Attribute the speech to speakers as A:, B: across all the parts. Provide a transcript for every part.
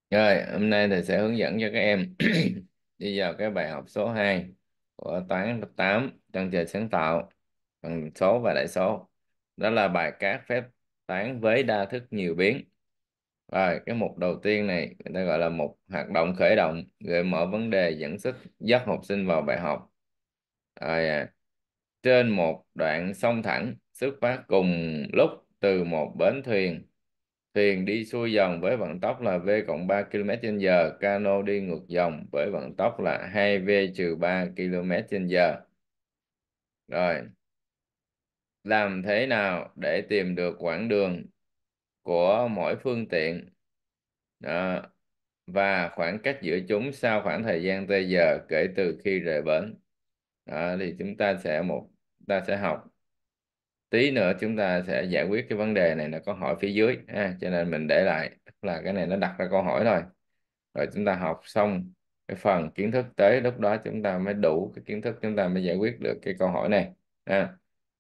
A: Rồi, hôm nay thầy sẽ hướng dẫn cho các em đi vào cái bài học số 2 của toán lớp 8 trong trời sáng tạo, phần số và đại số. Đó là bài các phép toán với đa thức nhiều biến. Rồi, cái mục đầu tiên này người ta gọi là mục hoạt động khởi động, gợi mở vấn đề dẫn dắt dắt học sinh vào bài học. Rồi, trên một đoạn sông thẳng xuất phát cùng lúc từ một bến thuyền. Thuyền đi xuôi dòng với vận tốc là v cộng 3 km h, cano đi ngược dòng với vận tốc là 2v trừ 3 km/h. Rồi, làm thế nào để tìm được quãng đường của mỗi phương tiện, đó, và khoảng cách giữa chúng sau khoảng thời gian t giờ kể từ khi rời bến. Đó, thì chúng ta sẽ học tí nữa, chúng ta sẽ giải quyết cái vấn đề này, là câu hỏi phía dưới cho nên mình để lại, tức là cái này nó đặt ra câu hỏi thôi. Rồi chúng ta học xong cái phần kiến thức, tới lúc đó chúng ta mới đủ cái kiến thức, chúng ta mới giải quyết được cái câu hỏi này. à.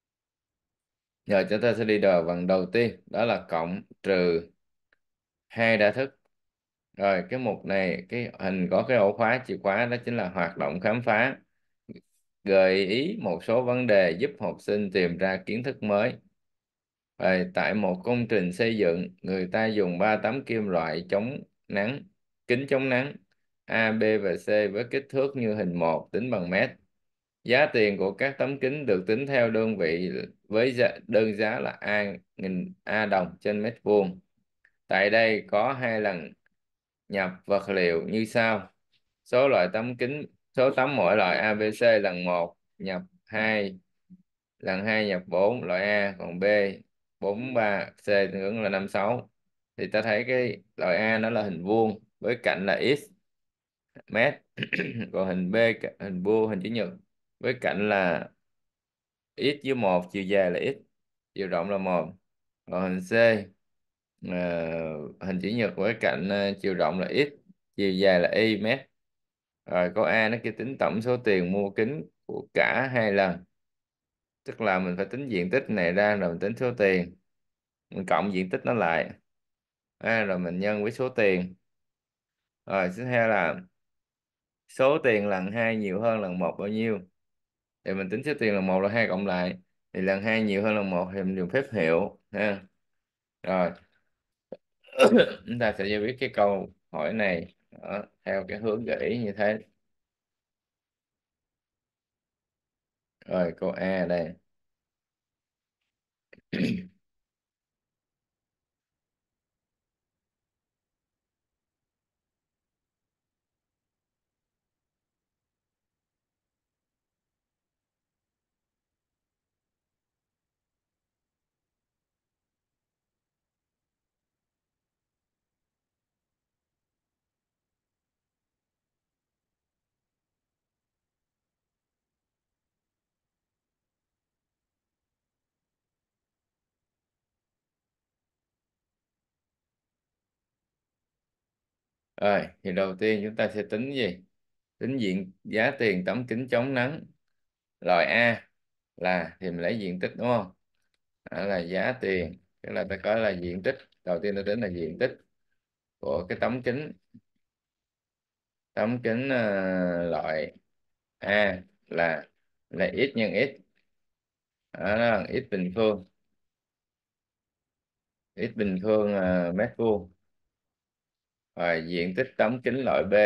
A: Giờ chúng ta sẽ đi vào phần đầu tiên, đó là cộng trừ hai đa thức. Rồi cái mục này, cái hình có cái ổ khóa chìa khóa, đó chính là hoạt động khám phá, gợi ý một số vấn đề giúp học sinh tìm ra kiến thức mới. Rồi, tại một công trình xây dựng, người ta dùng 3 tấm kim loại chống nắng, kính chống nắng A, B và C với kích thước như hình 1, tính bằng mét. Giá tiền của các tấm kính được tính theo đơn vị với đơn giá là A đồng trên mét vuông. Tại đây có hai lần nhập vật liệu như sau. Số loại tấm kính, số tấm mỗi loại ABC lần một nhập 2, lần 2 nhập 4 loại A, còn B 43, C tương ứng là 56. Thì ta thấy cái loại A nó là hình vuông với cạnh là x mét, còn hình B hình vuông, hình chữ nhật với cạnh là x với 1, chiều dài là x, chiều rộng là 1. Còn hình C hình chữ nhật với cạnh chiều rộng là x, chiều dài là y mét. Rồi câu A nó kêu tính tổng số tiền mua kính của cả hai lần, tức là mình phải tính diện tích này ra rồi mình tính số tiền, mình cộng diện tích nó lại, rồi mình nhân với số tiền. Rồi tiếp theo là số tiền lần hai nhiều hơn lần một bao nhiêu, thì mình tính số tiền lần một là hai cộng lại, thì lần hai nhiều hơn lần một thì mình dùng phép hiệu ha. Rồi chúng ta sẽ giải quyết cái câu hỏi này đó, theo cái hướng gợi ý như thế. Rồi câu A đây. Rồi thì đầu tiên chúng ta sẽ tính gì? Tính giá tiền tấm kính chống nắng loại A là, thì mình lấy diện tích đúng không? Đó là giá tiền, tức là ta có là diện tích, đầu tiên ta tính là diện tích của cái tấm kính loại A là x nhân x. Đó, nó bằng x bình phương, mét vuông. Rồi diện tích tấm kính loại B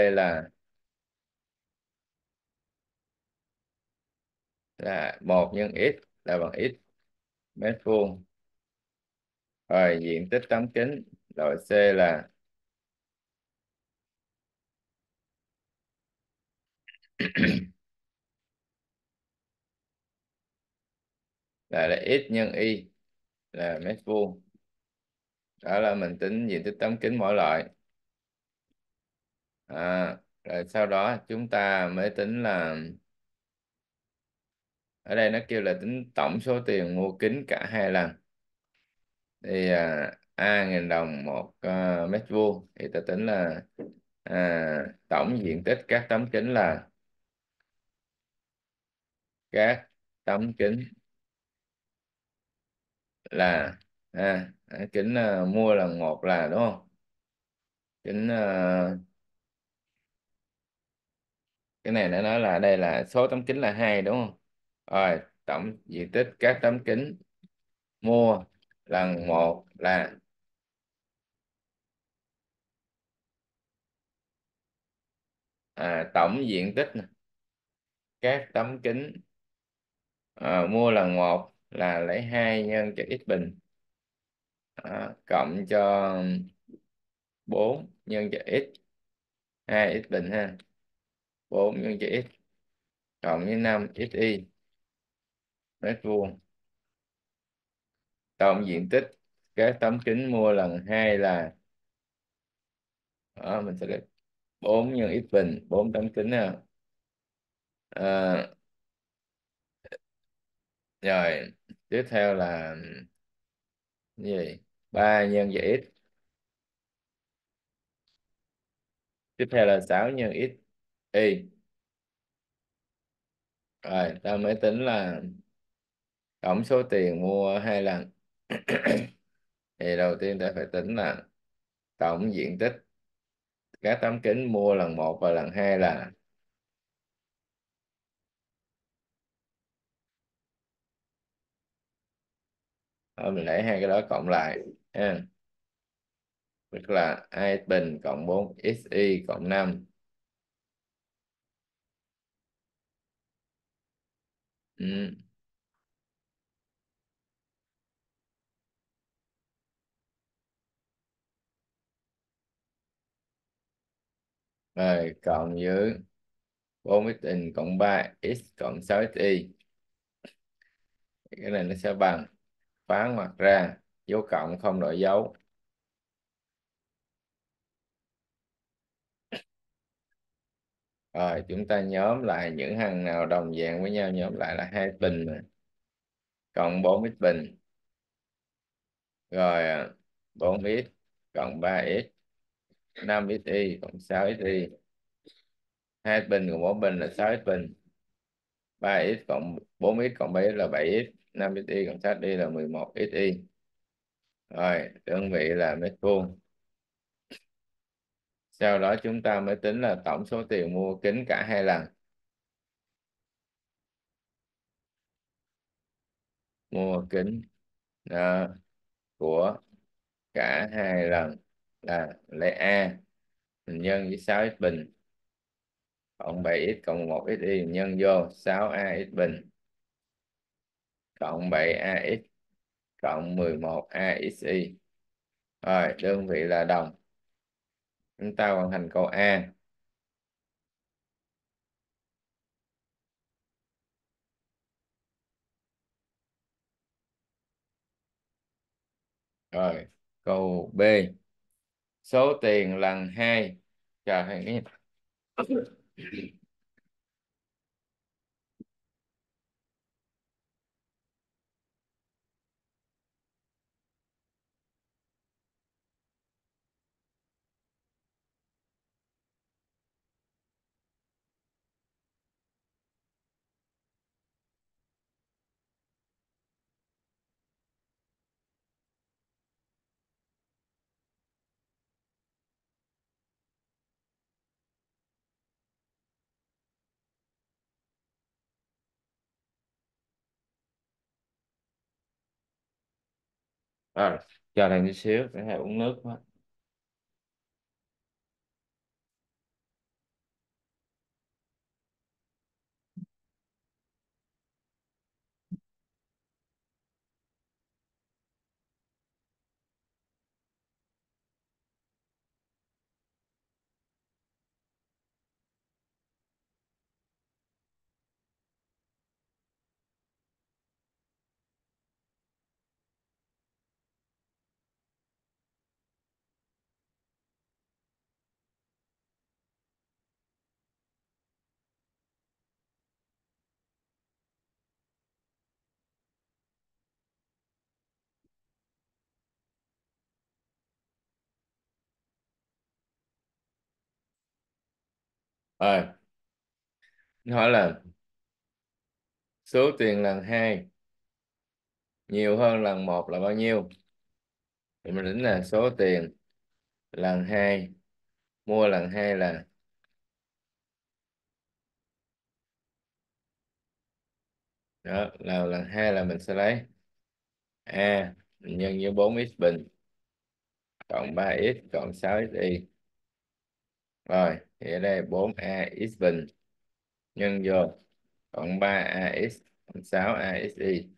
A: là 1 nhân x là bằng x mét vuông. Rồi diện tích tấm kính loại C là x nhân y là mét vuông. Đó là mình tính diện tích tấm kính mỗi loại. Rồi sau đó chúng ta mới tính là, ở đây nó kêu là tính tổng số tiền mua kính cả hai lần, thì A nghìn đồng một mét vuông, thì ta tính là tổng diện tích các tấm kính là, các tấm kính là kính mua lần một là đúng không? Kính cái này đã nói là đây là số tấm kính là hai đúng không? Rồi tổng diện tích các tấm kính mua lần một là tổng diện tích nè, các tấm kính mua lần một là lấy 2 nhân cho x bình, cộng cho 4 nhân cho x, 2 x bình ha, 4 nhân cho x cộng với 5 xy mét vuông. Tổng diện tích các tấm kính mua lần hai là mình sẽ lấy 4 nhân x bình, 4 tấm kính ha. Ờ, Rồi tiếp theo là cái gì, 3 nhân cho x, tiếp theo là 6 nhân x y. Rồi ta mới tính là tổng số tiền mua hai lần. Thì đầu tiên ta phải tính là tổng diện tích các tấm kính mua lần một và lần hai là mình lấy hai cái đó cộng lại ha, tức là 2 bình cộng 4 xy cộng 5. Ừ. Rồi cộng với 4 x bình cộng 3 x cộng 6 xy, cái này nó sẽ bằng, phán ngoặc ra dấu cộng không đổi dấu. Rồi chúng ta nhóm lại những hàng nào đồng dạng với nhau, nhóm lại là 2 bình nè, cộng 4 x bình, rồi 4x cộng 3x, 5xy cộng 6xy, 2 bình cộng 4 bình là 6x bình, 3x cộng 4x cộng 7x là 7x, 5xy cộng 6xy là 11xy. Rồi đơn vị là mét vuông. Sau đó chúng ta mới tính là tổng số tiền mua kính cả hai lần. Mua kính đó, của cả hai lần là lấy A mình nhân với 6x bình cộng 7x cộng 1xy mình nhân vô 6a x bình cộng 7ax cộng 11axy. Rồi đơn vị là đồng. Chúng ta hoàn thành câu A. Rồi câu B, số tiền lần hai, chờ cái rồi chờ thằng tí xíu để thầy uống nước quá. Rồi hỏi là số tiền lần hai nhiều hơn lần một là bao nhiêu, thì mình tính là số tiền lần hai mua lần hai là đó, là lần hai là mình sẽ lấy a nhân với 4x bình cộng 3x cộng 6xy. Rồi thì ở đây 4ax bình nhân vô cộng 3ax cộng 6axy.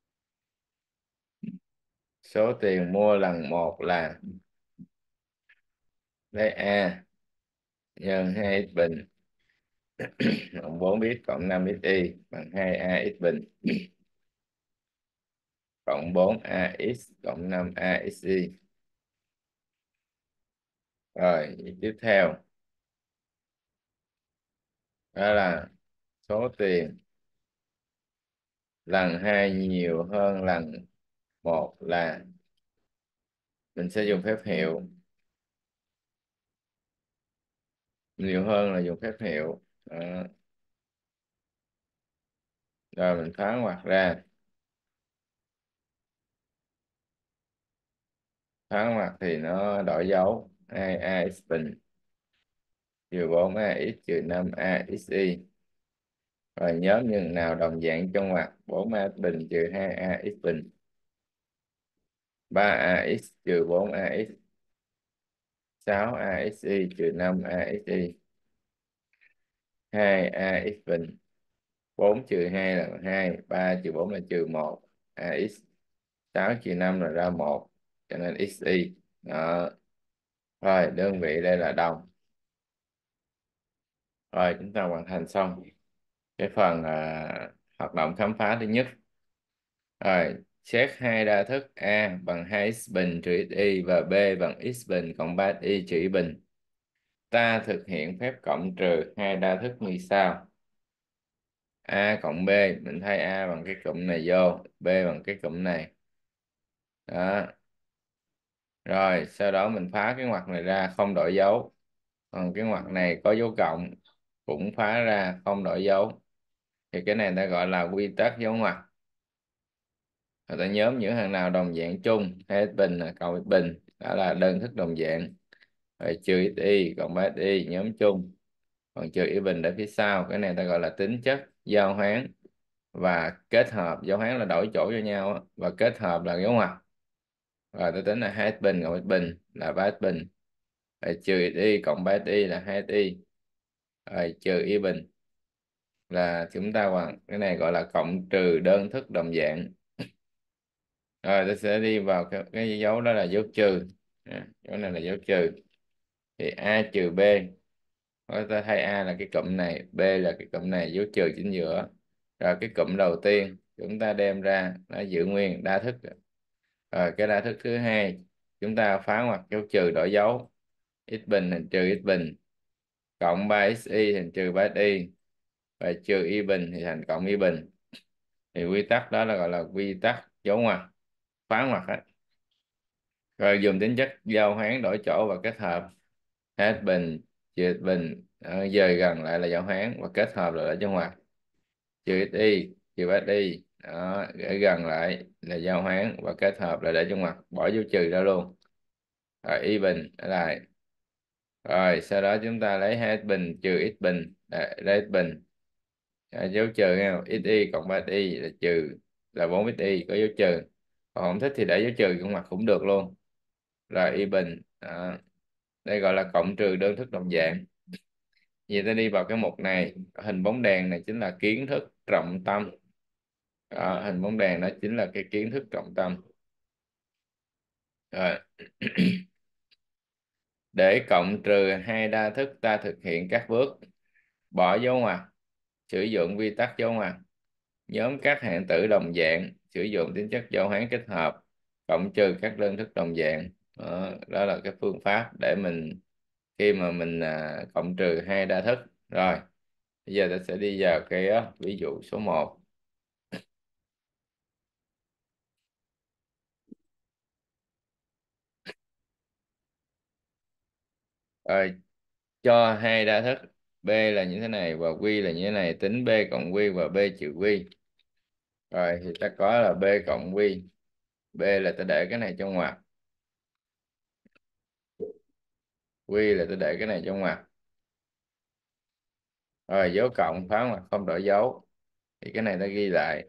A: Số tiền mua lần một là lấy a nhân 2x bình cộng 4x cộng 5xy bằng 2ax bình cộng 4ax cộng 5axy. Rồi tiếp theo đó là số tiền lần hai nhiều hơn lần một là mình sẽ dùng phép hiệu, nhiều hơn là dùng phép hiệu. Đó. Rồi mình phá ngoặc ra, phá ngoặc thì nó đổi dấu 2ax bình trừ 4ax trừ 5axy. Rồi nhóm nhân nào đồng dạng trong ngoặc 4ax bình trừ 2ax bình, 3ax trừ 4ax, 6axy trừ 5axy, 2ax bình, 4 trừ 2 là 2, 3 trừ 4 là trừ 1, ax, 6 trừ 5 là ra 1, cho nên xy. Đó. Rồi đơn vị đây là đồng. Rồi chúng ta hoàn thành xong cái phần hoạt động khám phá thứ nhất. Rồi xét hai đa thức A bằng 2x bình trừ xy và B bằng x bình cộng 3y trừ y bình. Ta thực hiện phép cộng trừ hai đa thức như sau. A cộng B, mình thay A bằng cái cụm này vô, B bằng cái cụm này. Đó. Rồi sau đó mình phá cái ngoặc này ra không đổi dấu. Còn cái ngoặc này có dấu cộng cũng phá ra không đổi dấu. Thì cái này ta gọi là quy tắc dấu ngoặc. Người ta nhóm những hàng nào đồng dạng chung, hai x bình là cộng x bình, đó là đơn thức đồng dạng. Rồi trừ xy cộng 3y nhóm chung. Còn trừ y bình ở phía sau, cái này ta gọi là tính chất giao hoán và kết hợp. Giao hoán là đổi chỗ cho nhau á, và kết hợp là dấu ngoặc. Rồi tôi tính là 2x bình cộng x bình là 3x bình. Rồi trừ y cộng 3y là 2y. Rồi trừ y bình là chúng ta bằng cái này gọi là cộng trừ đơn thức đồng dạng. Rồi tôi sẽ đi vào cái dấu đó là dấu trừ. Dấu này là dấu trừ. Thì a trừ b, rồi ta thay a là cái cụm này, b là cái cụm này, dấu trừ chính giữa. Rồi cái cụm đầu tiên chúng ta đem ra nó giữ nguyên đa thức. Rồi cái đa thức thứ hai chúng ta phá ngoặc dấu trừ đổi dấu, x bình thành trừ x bình cộng 3xy thành trừ 3y và trừ y bình thì thành cộng y bình. Thì quy tắc đó là gọi là quy tắc dấu ngoặc, phá ngoặc á. Rồi dùng tính chất giao hoán đổi chỗ và kết hợp, hết bình trừ x bình dời gần lại là giao hoán và kết hợp lại là dấu ngoặc, trừ y trừ 3y đó, gửi gần lại là giao hoán và kết hợp lại để dấu ngoặc, bỏ dấu trừ ra luôn. Rồi y bình ở lại. Rồi sau đó chúng ta lấy 2x bình trừ x bình lấy x bình. Dấu trừ nha, xy cộng 3y là trừ là 4xy có dấu trừ. Còn không thích thì để dấu trừ trong mặt cũng được luôn. Rồi y bình đó. Đây gọi là cộng trừ đơn thức đồng dạng. Vậy ta đi vào cái mục này, hình bóng đèn này chính là kiến thức trọng tâm. Đó, hình bóng đèn đó chính là cái kiến thức trọng tâm. Rồi. Để cộng trừ hai đa thức ta thực hiện các bước: bỏ dấu ngoặc, sử dụng quy tắc dấu ngoặc, nhóm các hạng tử đồng dạng, sử dụng tính chất giao hoán kết hợp, cộng trừ các đơn thức đồng dạng. Đó là cái phương pháp để mình khi mà mình cộng trừ hai đa thức. Rồi bây giờ ta sẽ đi vào cái ví dụ số 1. Rồi cho hai đa thức B là như thế này và Q là như thế này, tính B cộng Q và B trừ Q. Rồi thì ta có là B cộng Q, B là ta để cái này trong ngoặc, Quy là tôi để cái này trong ngoặc. Rồi dấu cộng phá ngoặc không đổi dấu, thì cái này ta ghi lại,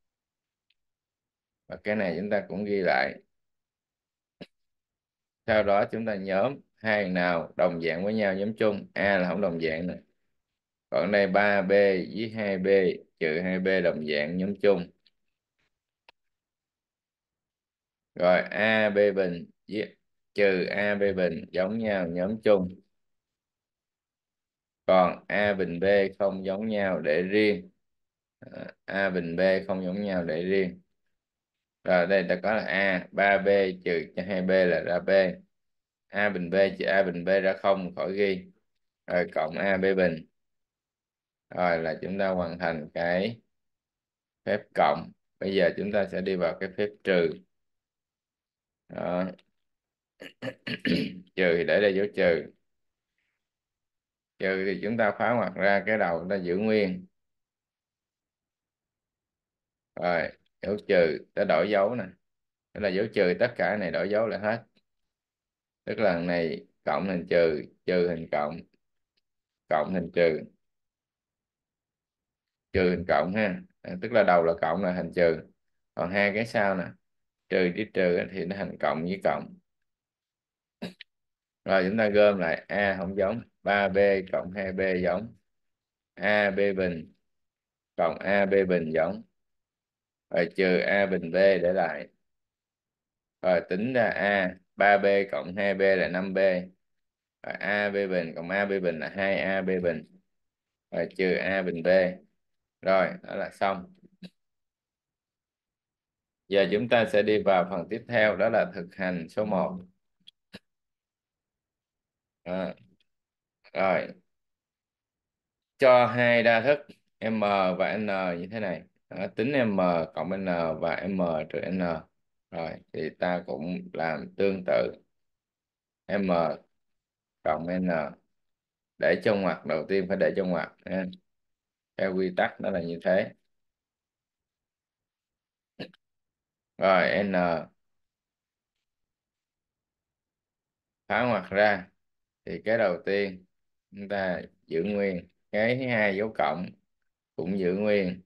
A: và cái này chúng ta cũng ghi lại. Sau đó chúng ta nhóm hai hàng nào đồng dạng với nhau nhóm chung. A là không đồng dạng nè, còn đây 3B với 2B trừ 2B đồng dạng nhóm chung. Rồi AB bình với trừ AB bình giống nhau nhóm chung, còn A bình B không giống nhau để riêng. A bình B không giống nhau để riêng. Rồi đây ta có là A 3B trừ cho 2B là ra B. A bình B trừ A bình B ra không khỏi ghi. Rồi cộng A B bình. Rồi là chúng ta hoàn thành cái phép cộng. Bây giờ chúng ta sẽ đi vào cái phép trừ. Đó. Trừ thì để đây dấu trừ. Trừ thì chúng ta phá ngoặc ra, cái đầu chúng ta giữ nguyên. Rồi dấu trừ ta đổi dấu nè, tức là dấu trừ tất cả này đổi dấu lại hết, tức là lần này cộng thành trừ, trừ thành cộng, cộng thành trừ, trừ thành cộng ha. Tức là đầu là cộng là thành trừ, còn hai cái sau nè, trừ với trừ thì nó thành cộng với cộng. Rồi chúng ta gom lại, A không giống, 3B cộng 2B giống, AB bình cộng AB bình giống, rồi trừ A bình B để lại. Rồi tính ra A 3B cộng 2B là 5B, rồi AB bình cộng AB bình là 2AB bình, rồi trừ A bình B. Rồi đó là xong. Giờ chúng ta sẽ đi vào phần tiếp theo, đó là thực hành số 1. Rồi cho hai đa thức M và N như thế này. Đó, tính M cộng N và M trừ N. Rồi thì ta cũng làm tương tự, M cộng N để trong ngoặc, đầu tiên phải để trong ngoặc ha. Theo quy tắc nó là như thế. Rồi N phá ngoặc ra, thì cái đầu tiên chúng ta giữ nguyên, cái thứ hai dấu cộng cũng giữ nguyên.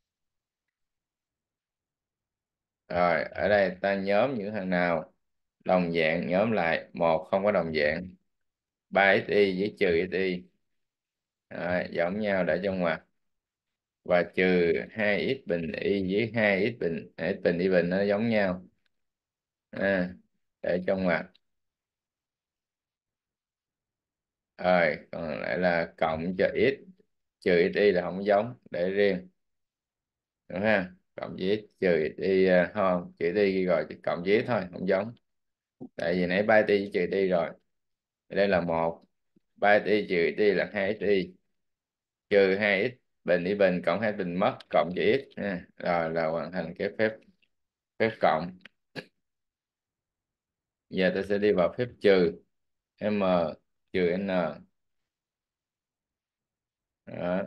A: Rồi ở đây ta nhóm những thằng nào đồng dạng nhóm lại, một không có đồng dạng, 3xy với trừ xy. Rồi, giống nhau để trong ngoặc, và trừ 2x bình y với 2x bình x bình y bình nó giống nhau, để trong ngoặc. Rồi còn lại là cộng cho x trừ x y là không giống, để riêng, đúng ha. Cộng với x trừ x y không, trừ x y ghi rồi, chỉ cộng với x thôi, không giống, tại vì nãy 3 y trừ y rồi. Đây là một, 3 y trừ y là 2 y, trừ 2x bình y bình cộng 2 bình mất cộng với x ha. Rồi là hoàn thành cái phép phép cộng. Giờ tôi sẽ đi vào phép trừ, m trừ n. Đó.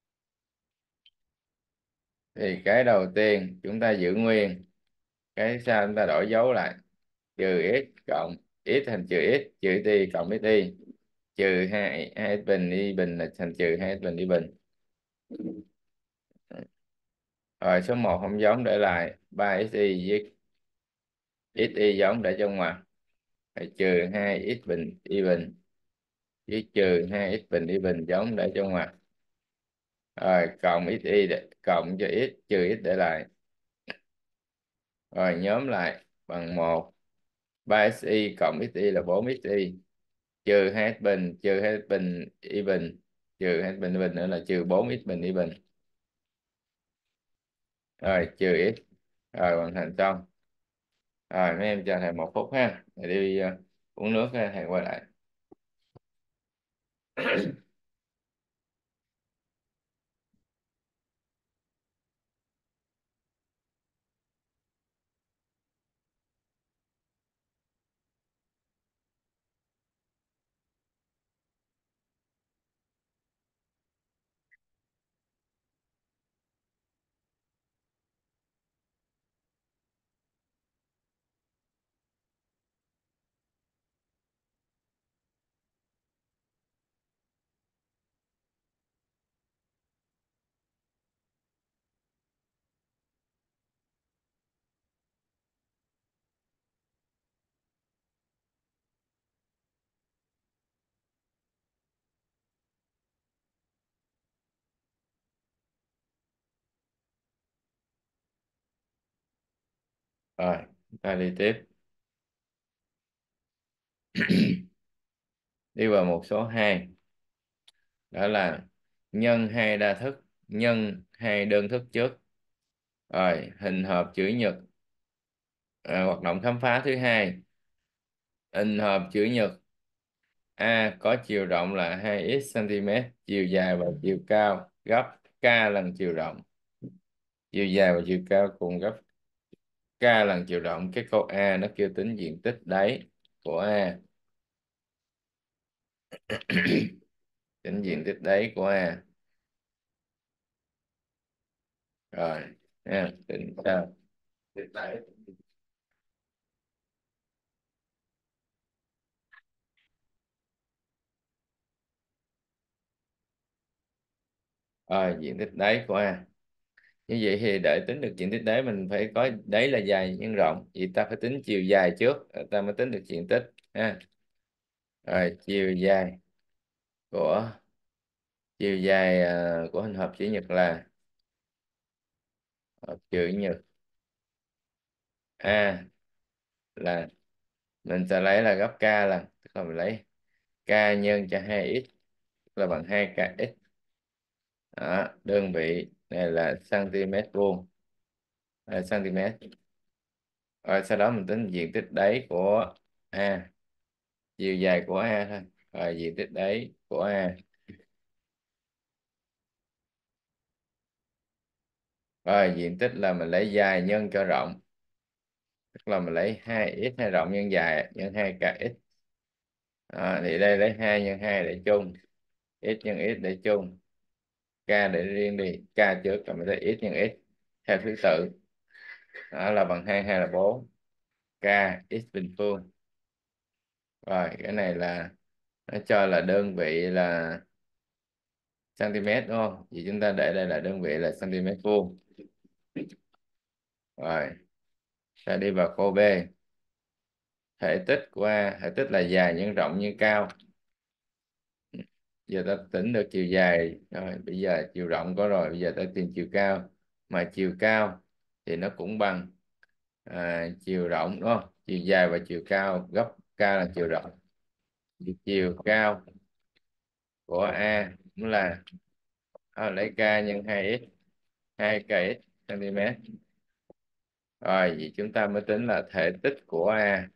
A: Thì cái đầu tiên chúng ta giữ nguyên, cái sau chúng ta đổi dấu lại, trừ x cộng x thành trừ x trừ y cộng y, trừ hai bình y bình là thành trừ hai bình y bình. Rồi số 1 không giống để lại, 3xy với xy giống để trong ngoặc, phải trừ 2x bình y bình với trừ 2x bình y bình giống để trong ngoặc. Rồi cộng xy để, cộng cho x trừ x để lại. Rồi nhóm lại bằng 1, 3xy cộng xy là 4xy, trừ 2x bình trừ 2x bình y bình, trừ 2x bình y bình nữa là trừ 4x bình y bình. Rồi trừ x. Rồi hoàn thành xong. Rồi mấy em cho thầy 1 phút ha, thầy đi uống nước ha, thầy quay lại. Rồi ta đi tiếp. Đi vào một số 2, đó là nhân hai đa thức, nhân hai đơn thức trước. Rồi hình hợp chữ nhật. Hoạt động khám phá thứ hai, hình hợp chữ nhật A có chiều rộng là 2x cm, chiều dài và chiều cao gấp k lần chiều rộng. Chiều dài và chiều cao cùng gấp k lần chiều rộng. Cái câu A nó kêu tính diện tích đáy của A. Tính diện tích đáy của A. Rồi tính sao? Tính đáy. Rồi diện tích đáy của A. Như vậy thì để tính được diện tích đáy mình phải có đáy là dài nhân rộng, vậy ta phải tính chiều dài trước rồi ta mới tính được diện tích ha. Rồi của chiều dài của hình hộp chữ nhật là hộp chữ nhật A là mình sẽ lấy là gấp k lần, tức là mình lấy k nhân cho 2x là bằng 2kx. Đó, đơn vị này là cm vuông, cm. Rồi sau đó mình tính diện tích đáy của A, chiều dài của A thôi. Rồi diện tích đáy của A. Rồi diện tích là mình lấy dài nhân cho rộng, tức là mình lấy 2x hay rộng nhân dài nhân 2kx. Thì đây lấy 2 nhân 2 để chung, x nhân x để chung, k để riêng đi, k trước rồi mình lấy x nhân x theo thứ tự. Đó là bằng 2, 2 là 4 k x bình phương. Rồi cái này là nó cho là đơn vị là cm đúng không? Vì chúng ta để đây là đơn vị là cm vuông. Rồi ta đi vào câu B. Thể tích của A, thể tích là dài nhân rộng nhân cao. Giờ ta tính được chiều dài rồi, bây giờ chiều rộng có rồi, bây giờ ta tìm chiều cao. Mà chiều cao thì nó cũng bằng chiều rộng đúng không? Chiều dài và chiều cao gấp k là chiều rộng. Thì chiều cao của A cũng là lấy k nhân 2x, 2kx cm. Rồi vậy chúng ta mới tính là thể tích của A.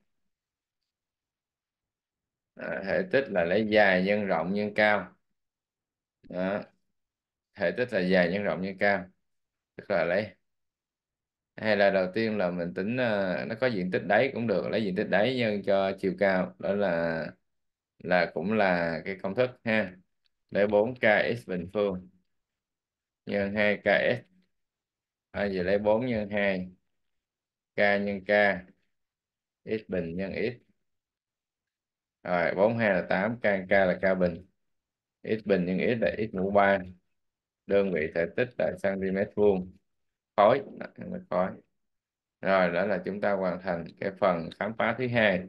A: Thể tích là lấy dài nhân rộng nhân cao. Đó. Thể tích là dài nhân rộng nhân cao, tức là lấy, hay là đầu tiên là mình tính nó có diện tích đáy cũng được, lấy diện tích đáy nhân cho chiều cao, đó là cũng là cái công thức ha. Lấy 4kx bình phương nhân 2kx. Giờ lấy 4 nhân 2, k nhân k, x bình nhân x. Rồi 4 2 là 8, k nhân k là k bình, x bình nhân x là x mũ 3, đơn vị thể tích là cm vuông. Khối khối. Rồi đó là chúng ta hoàn thành cái phần khám phá thứ hai.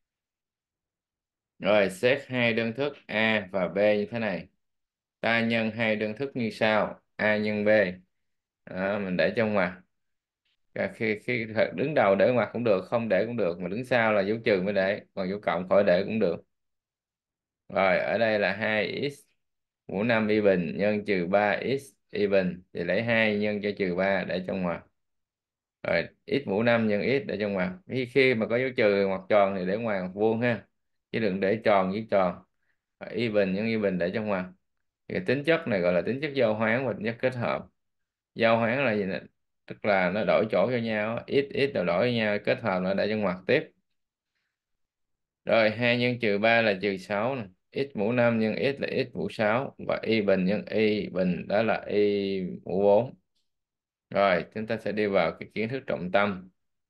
A: Rồi xét hai đơn thức A và B như thế này. Ta nhân hai đơn thức như sau: A nhân B. Đó, mình để trong ngoặc. Khi đứng đầu để ngoặc cũng được, không để cũng được, mà đứng sau là dấu trừ mới để, còn dấu cộng khỏi để cũng được. Rồi ở đây là 2x mũ 5 y bình nhân trừ 3x y bình, thì lấy 2 nhân cho trừ 3 để trong ngoặc. Rồi x mũ 5 nhân x để trong ngoặc. Khi mà có dấu trừ ngoặc tròn thì để ngoài ngoặc vuông ha, chứ đừng để tròn với tròn. Rồi, y bình nhân y bình để trong ngoặc. Thì tính chất này gọi là tính chất giao hoán và tính chất kết hợp. Giao hoán là gì nè? Tức là nó đổi chỗ cho nhau, x x đổi đổi với nhau, kết hợp nó để trong ngoặc tiếp. Rồi 2 nhân trừ 3 là trừ 6 nè. X mũ 5 nhân x là x mũ 6, và y bình nhân y bình đó là y mũ 4. Rồi chúng ta sẽ đi vào cái kiến thức trọng tâm.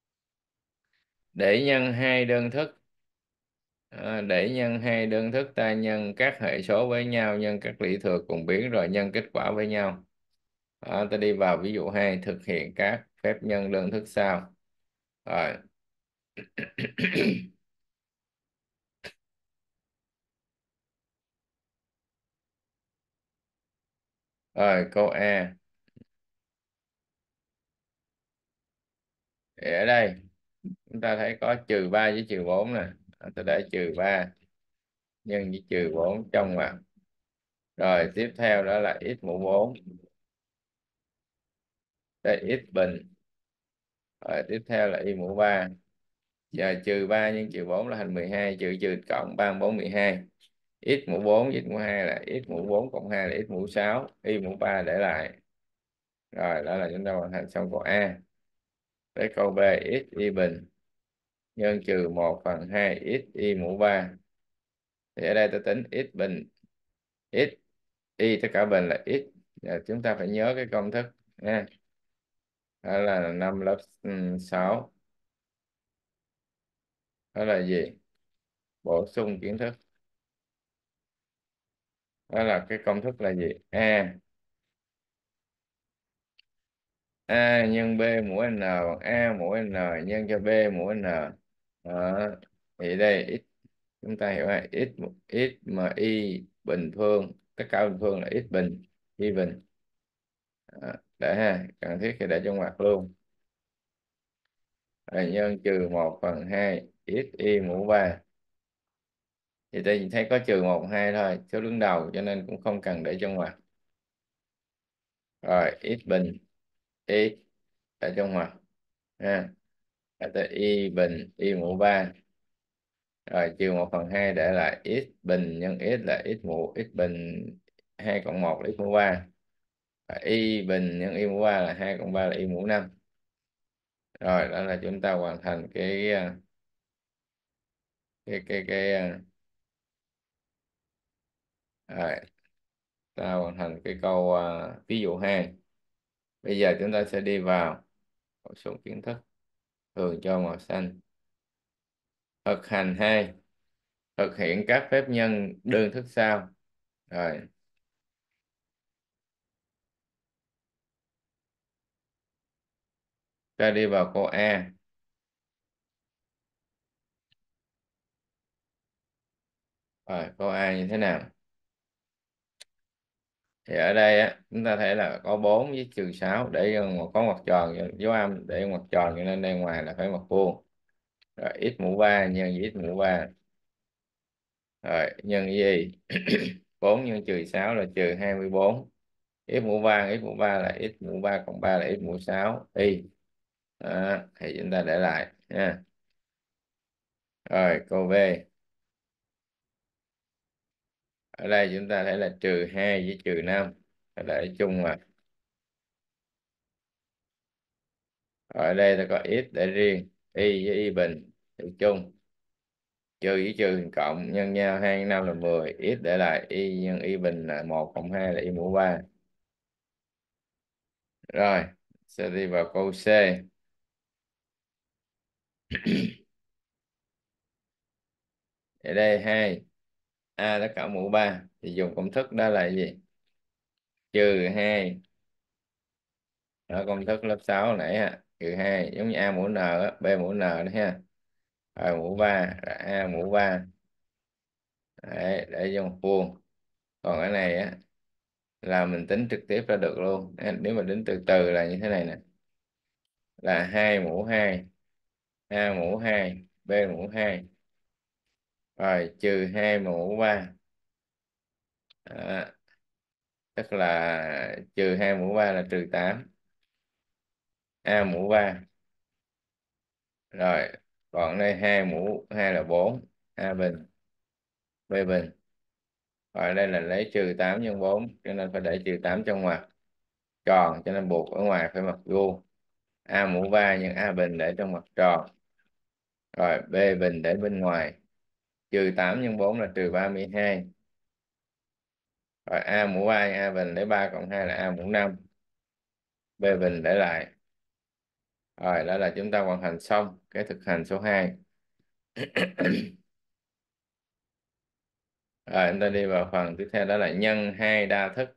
A: Để nhân hai đơn thức. Để nhân hai đơn thức, ta nhân các hệ số với nhau, nhân các lý thừa cùng biến, rồi nhân kết quả với nhau. Ta đi vào ví dụ 2, thực hiện các phép nhân đơn thức sau. Rồi. Rồi câu A. Để ở đây chúng ta thấy có trừ 3 với trừ 4 nè. Tôi để trừ 3 nhân với trừ 4 trong ngoặc. Rồi tiếp theo đó là x mũ 4, đây x bình. Rồi tiếp theo là y mũ 3. Giờ trừ 3 nhân trừ 4 là thành 12, trừ trừ cộng 3 4 12. X mũ 4 với x mũ 2 là x mũ 4 cộng 2 là x mũ 6, y mũ 3 để lại. Rồi đó là chúng ta hoàn thành xong câu A. Tới câu B, x y bình nhân trừ 1/2 x y mũ 3. Thì ở đây tôi tính x bình, x y tất cả bình là x. Giờ chúng ta phải nhớ cái công thức nha. Đó là 5 lớp 6. Đó là gì? Bổ sung kiến thức. Đó là cái công thức là gì? A nhân B mũ n bằng A mũ n nhân cho B mũ n. Đó. Thì đây x, chúng ta hiểu là x mà y bình phương, tất cả bình phương là x bình, y bình. Đó. Để ha, cần thiết thì để trong ngoặc luôn. Rồi nhân trừ 1/2 x y mũ 3. Thì ta chỉ thấy có trừ 1 2 thôi, số đứng đầu cho nên cũng không cần để trong ngoặc. Rồi x bình x ở trong ngoặc ha. Rồi tới y bình y mũ 3. Rồi trừ 1/2 để lại x bình nhân x là x mũ x bình 2 cộng 1 là x mũ 3. Và y bình nhân y mũ 3 là 2 cộng 3 là y mũ 5. Rồi đó là chúng ta hoàn thành cái rồi, ta hoàn thành cái câu ví dụ 2. Bây giờ chúng ta sẽ đi vào một số kiến thức, thường cho màu xanh. Thực hành 2, thực hiện các phép nhân đơn thức sau. Rồi ta đi vào câu A. Rồi câu A như thế nào? Thì ở đây á chúng ta thấy là có 4 với trừ 6 để có ngoặc tròn, dấu âm để ngoặc tròn, cho nên đây ngoài là phải ngoặc vuông. Rồi x mũ 3 nhân với x mũ 3. Rồi nhân với y. 4 nhân trừ 6 là trừ 24. X mũ 3 là x mũ 3 cộng 3 là x mũ 6 y. Đó, thì chúng ta để lại nha. Rồi câu B. Ở đây chúng ta thấy là trừ 2 với trừ 5 để chung mà. Ở đây ta có x để riêng, y với y bình để chung, trừ với trừ thì cộng, nhân nhau 2 nhân 5 là 10, x để lại y nhân y bình là 1 cộng 2 là y mũ 3. Rồi sẽ đi vào câu C. Ở đây 2 a tất cả mũ 3 thì dùng công thức đó là gì? Trừ 2. Đó, công thức lớp 6 hồi nãy ha, trừ 2 giống như a mũ n á, b mũ n đó ha. Rồi mũ 3 là a mũ 3. Đấy, để vô một vuông. Còn cái này á là mình tính trực tiếp ra được luôn. Nếu mà tính từ từ là như thế này nè, là 2 mũ 2, a mũ 2, b mũ 2. Rồi trừ 2 mũ 3. Đó, tức là trừ 2 mũ 3 là trừ 8, a mũ 3. Rồi còn đây 2 mũ 2 là 4, a bình, b bình. Rồi đây là lấy trừ 8 nhân 4 cho nên phải để trừ 8 trong ngoặc tròn, cho nên buộc ở ngoài phải mặc vuông. A mũ 3 nhân a bình để trong ngoặc tròn. Rồi b bình để bên ngoài. Trừ 8 nhân 4 là trừ 32. Rồi a mũ 3 nhân a bình lấy 3 cộng 2 là a mũ 5. B bình để lại. Rồi đó là chúng ta hoàn thành xong cái thực hành số 2. Rồi chúng ta đi vào phần tiếp theo, đó là nhân 2 đa thức.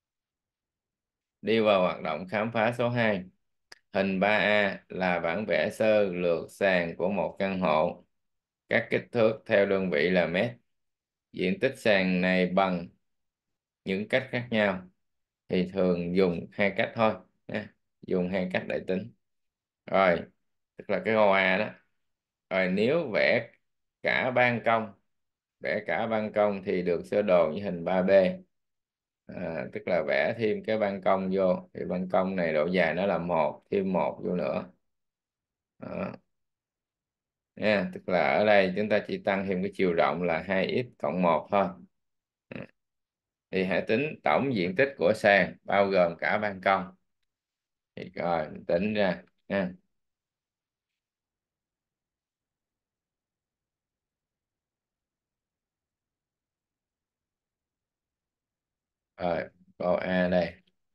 A: Đi vào hoạt động khám phá số 2. Hình 3A là bản vẽ sơ lược sàn của một căn hộ. Các kích thước theo đơn vị là mét. Diện tích sàn này bằng những cách khác nhau. Thì thường dùng hai cách thôi nha. Dùng hai cách để tính. Rồi, tức là cái câu A đó. Rồi nếu vẽ cả ban công thì được sơ đồ như hình 3B. Tức là vẽ thêm cái ban công vô, thì ban công này độ dài nó là một, thêm một vô nữa. Đó. Nha, tức là ở đây chúng ta chỉ tăng thêm cái chiều rộng là 2x cộng 1 thôi. Ừ. Thì hãy tính tổng diện tích của sàn bao gồm cả ban công. Thì rồi mình tính ra nha. Rồi câu A đây.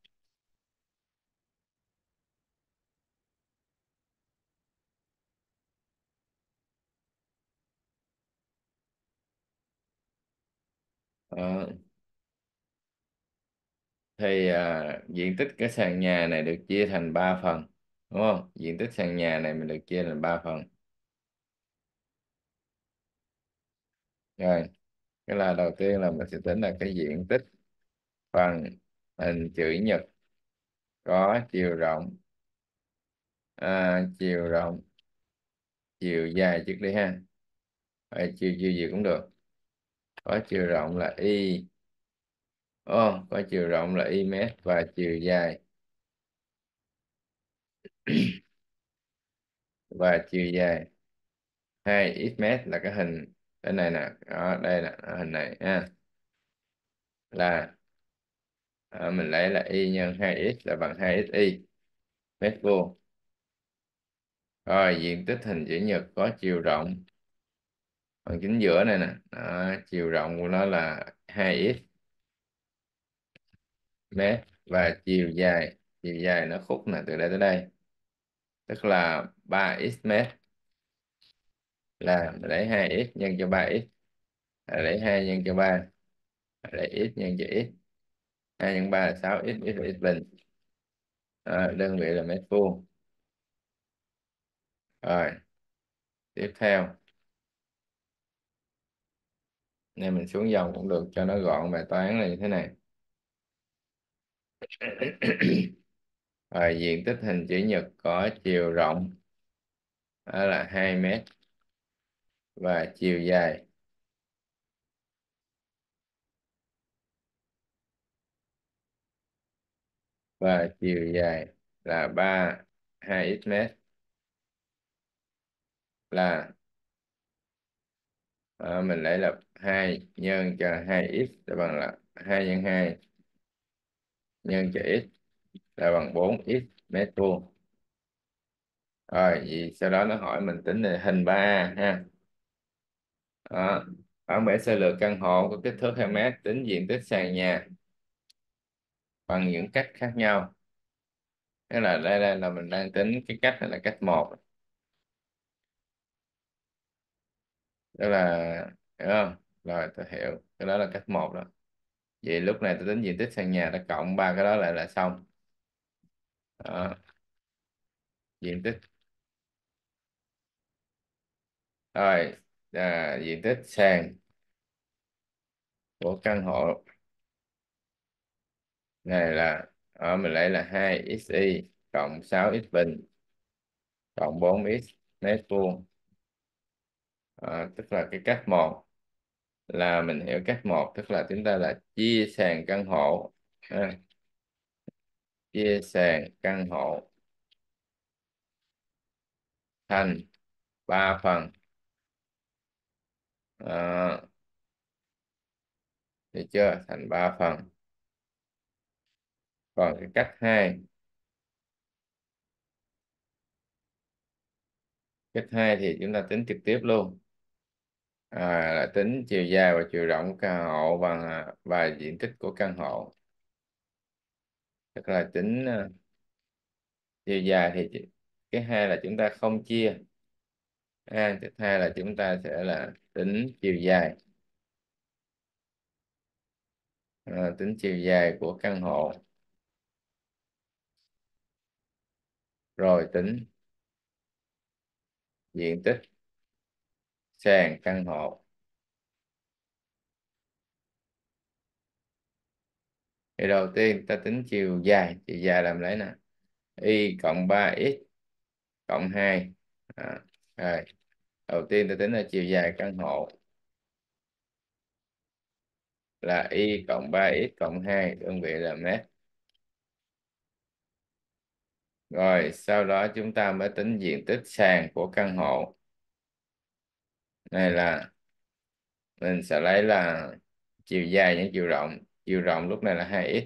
A: Đó. Thì diện tích cái sàn nhà này được chia thành 3 phần, đúng không? Diện tích sàn nhà này mình được chia thành 3 phần. Rồi, cái là đầu tiên là mình sẽ tính là cái diện tích phần hình chữ nhật có chiều rộng, chiều rộng, chiều dài trước đi ha. Chiều chiều gì cũng được. Có chiều rộng là y, có chiều rộng là y mét và chiều dài, và chiều dài 2 x mét là cái hình cái này nè. Đó, đây là hình này ha. Là mình lấy là y nhân 2x là bằng 2xy mét vuông. Rồi diện tích hình chữ nhật có chiều rộng phần chính giữa này nè. Đó, chiều rộng của nó là 2x mét, và chiều dài nó khúc nè từ đây tới đây, tức là 3x mét. Là mình lấy 2x nhân cho 3x, lấy 2 nhân cho 3, lấy x nhân cho x. 2 nhân 3 là 6x, x là x bình. Đơn vị là mét vuông. Rồi tiếp theo, nên mình xuống dòng cũng được cho nó gọn bài toán là như thế này. Rồi diện tích hình chữ nhật có chiều rộng đó là 2 mét, và chiều dài là 2x mét. Là mình lấy là 2 nhân cho 2x là bằng là 2 nhân 2 nhân cho x là bằng 4x mét vuông. Rồi vì sau đó nó hỏi mình tính là hình 3A ha. Đó. Bản vẽ sơ lược căn hộ có kích thước 2 mét, tính diện tích sàn nhà bằng những cách khác nhau. Thế là đây là mình đang tính cái cách này là cách một. Đó là, hiểu không? Rồi tôi hiểu, cái đó là cách một đó. Vậy lúc này tôi tính diện tích sàn nhà, ta cộng ba cái đó lại là xong. Đó. Diện tích, rồi diện tích sàn của căn hộ này là, mình lấy là 2xy cộng 6x bình cộng 4x mét vuông. Tức là cái cách một là mình hiểu cách một, tức là chúng ta là chia sàn căn hộ, ha, chia sàn căn hộ thành 3 phần. Đó, được chưa? Thành 3 phần. Còn cái cách hai thì chúng ta tính trực tiếp luôn. Là tính chiều dài và chiều rộng của căn hộ bằng và diện tích của căn hộ. Tức là tính chiều dài thì cái hai là chúng ta không chia. Cách hai là chúng ta sẽ là tính chiều dài. Tính chiều dài của căn hộ, rồi tính diện tích sàn căn hộ. Thì đầu tiên ta tính chiều dài làm lấy nè, y cộng 3x cộng 2. Rồi Đầu tiên tôi tính là chiều dài căn hộ là y cộng 3x cộng 2, đơn vị là mét. Rồi sau đó chúng ta mới tính diện tích sàn của căn hộ. Này là mình sẽ lấy là chiều dài nhân chiều rộng. Chiều rộng lúc này là 2x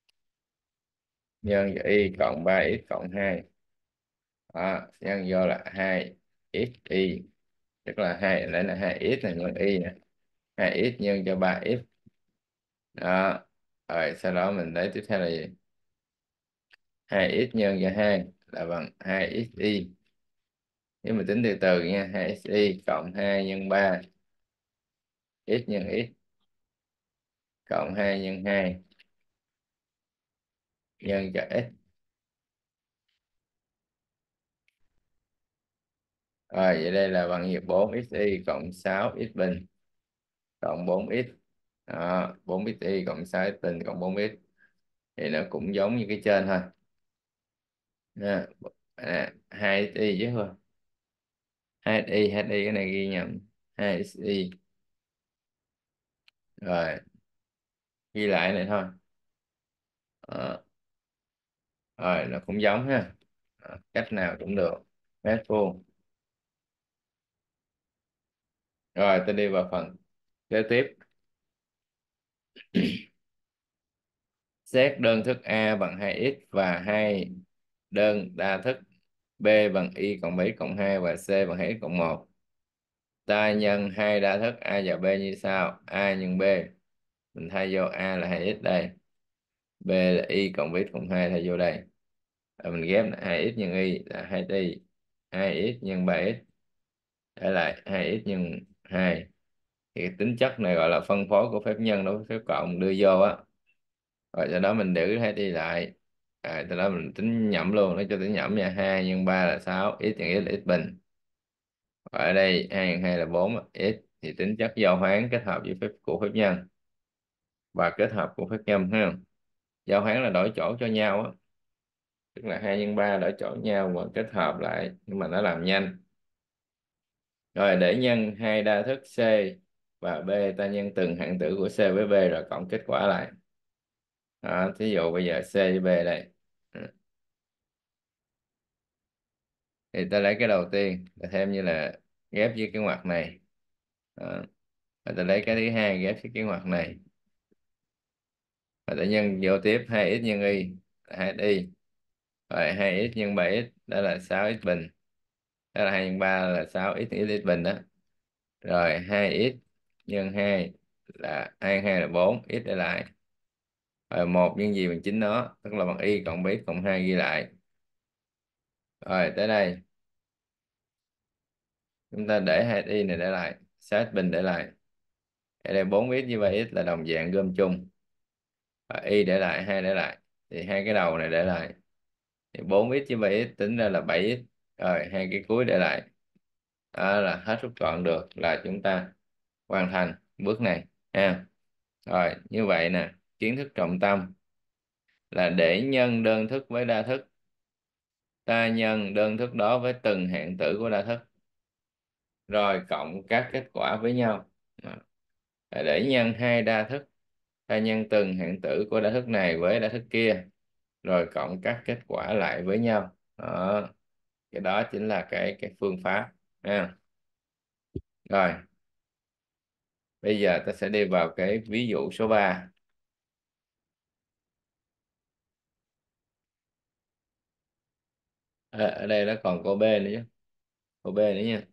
A: nhân cho y cộng 3x cộng 2. Đó, nhân vô là 2xy, tức là hai, lấy là 2x này nhân y nè, 2x nhân cho 3x. Đó. Rồi sau đó mình lấy tiếp theo là gì? 2x nhân cho 2 là bằng 2xy. Nếu mình tính từ từ nha, 2xy cộng 2 nhân 3, x nhân x cộng 2 nhân 2 nhân cho x. Rồi vậy đây là bằng gì? 4xy cộng 6x bình cộng 4x. Đó, 4xy cộng 6x bình cộng 4x. Thì nó cũng giống như cái trên thôi nha. 2xy chứ không? 2xy cái này ghi nhầm. 2xy. Rồi ghi lại này thôi. Đó. Rồi nó cũng giống ha. Đó, cách nào cũng được. Mét vuông. Rồi tôi đi vào phần kế tiếp. Xét đơn thức A bằng 2x và hai đơn đa thức B bằng y cộng 7 cộng 2 và C bằng 2x cộng 1. Ta nhân hai đa thức A và B như sau. A nhân B, mình thay vô A là 2x đây, B là y cộng 7 cộng 2 thay vô đây. Rồi mình ghép là 2x nhân y là 2y, 2x nhân 3x để lại 2x nhân 2. Thì cái tính chất này gọi là phân phối của phép nhân đối với phép cộng đưa vô á. Rồi sau đó mình giữ 2 đi lại. Sau đó mình tính nhẩm luôn, nó cho tính nhẩm nha. 2 nhân 3 là 6, x nhân x là x bình. Và ở đây 2 nhân 2 là 4, x thì tính chất giao hoán kết hợp với phép của phép nhân và kết hợp của phép nhân ha. Giao hoán là đổi chỗ cho nhau á, tức là 2 nhân 3 đổi chỗ nhau và kết hợp lại, nhưng mà nó làm nhanh. Rồi để nhân hai đa thức C và B, ta nhân từng hạng tử của C với B rồi cộng kết quả lại. Đó, thí dụ bây giờ C với B đây. Ừ. Thì ta lấy cái đầu tiên ta thêm như là ghép với cái ngoặc này. Đó. Rồi ta lấy cái thứ hai ghép với cái ngoặc này. Rồi ta nhân vô tiếp 2x nhân y là 2y. Rồi 2x nhân 7x đó là 6x bình. Đó là 2 nhân 3 là 6x nhân x bình đó. Rồi 2x nhân 2 là 2 nhân 2 là 4, x để lại. Rồi 1 nhân gì bằng chính nó, tức là bằng y cộng 7x cộng 2 ghi lại. Rồi tới đây chúng ta để 2y này để lại, 6x bình để lại. Ở đây 4x với 3x là đồng dạng gom chung. Và y để lại, 2 để lại. Thì hai cái đầu này để lại. Thì 4x với 7x tính ra là 7x. Rồi hai cái cuối để lại. Đó là hết rút gọn được, là chúng ta hoàn thành bước này ha. Rồi như vậy nè, kiến thức trọng tâm là để nhân đơn thức với đa thức, ta nhân đơn thức đó với từng hạng tử của đa thức rồi cộng các kết quả với nhau. Đó. Để nhân hai đa thức, ta nhân từng hạng tử của đa thức này với đa thức kia rồi cộng các kết quả lại với nhau. Đó. Cái đó chính là cái phương pháp ha. Rồi bây giờ ta sẽ đi vào cái ví dụ số 3. Ở đây nó còn câu B nữa chứ, câu B nữa nha.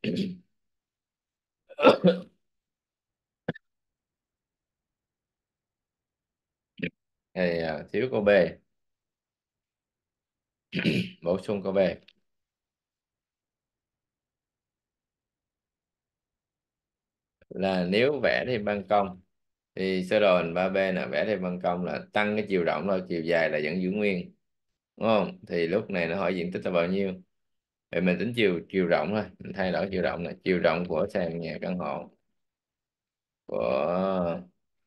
A: Thì thiếu câu B, bổ sung câu B. Là nếu vẽ thêm ban công thì sơ đồ hình 3B là vẽ thêm ban công là tăng cái chiều rộng thôi, chiều dài là vẫn giữ nguyên, đúng không? Thì lúc này nó hỏi diện tích là bao nhiêu. Thì mình tính chiều chiều rộng thôi, mình thay đổi chiều rộng là chiều rộng của sàn nhà căn hộ, của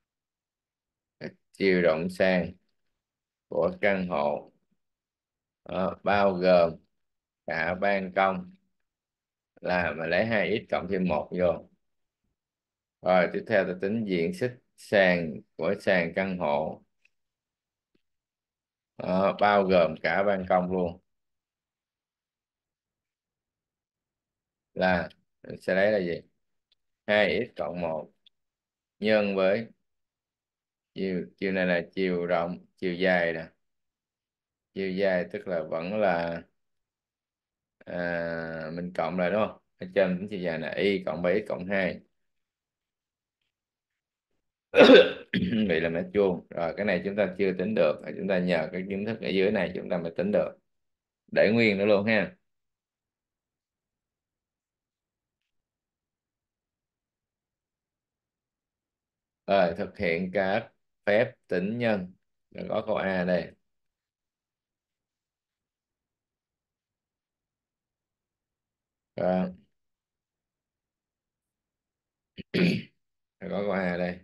A: chiều rộng sàn của căn hộ bao gồm cả ban công là mà lấy 2x cộng thêm một vô. Rồi tiếp theo ta tính diện tích sàn của sàn căn hộ. Đó, bao gồm cả ban công luôn, là mình sẽ lấy là gì? 2x cộng một nhân với chiều chiều này là chiều rộng, chiều dài nè. Chiều dài tức là vẫn là mình cộng lại đúng không? Ở trên tính chiều dài là y cộng 7x cộng 2. Vậy là mét vuông. Rồi cái này chúng ta chưa tính được, chúng ta nhờ cái kiến thức ở dưới này chúng ta mới tính được. Để nguyên nữa luôn ha. Rồi thực hiện các phép tính nhân. Rồi có câu A đây. Rồi, rồi có câu A đây.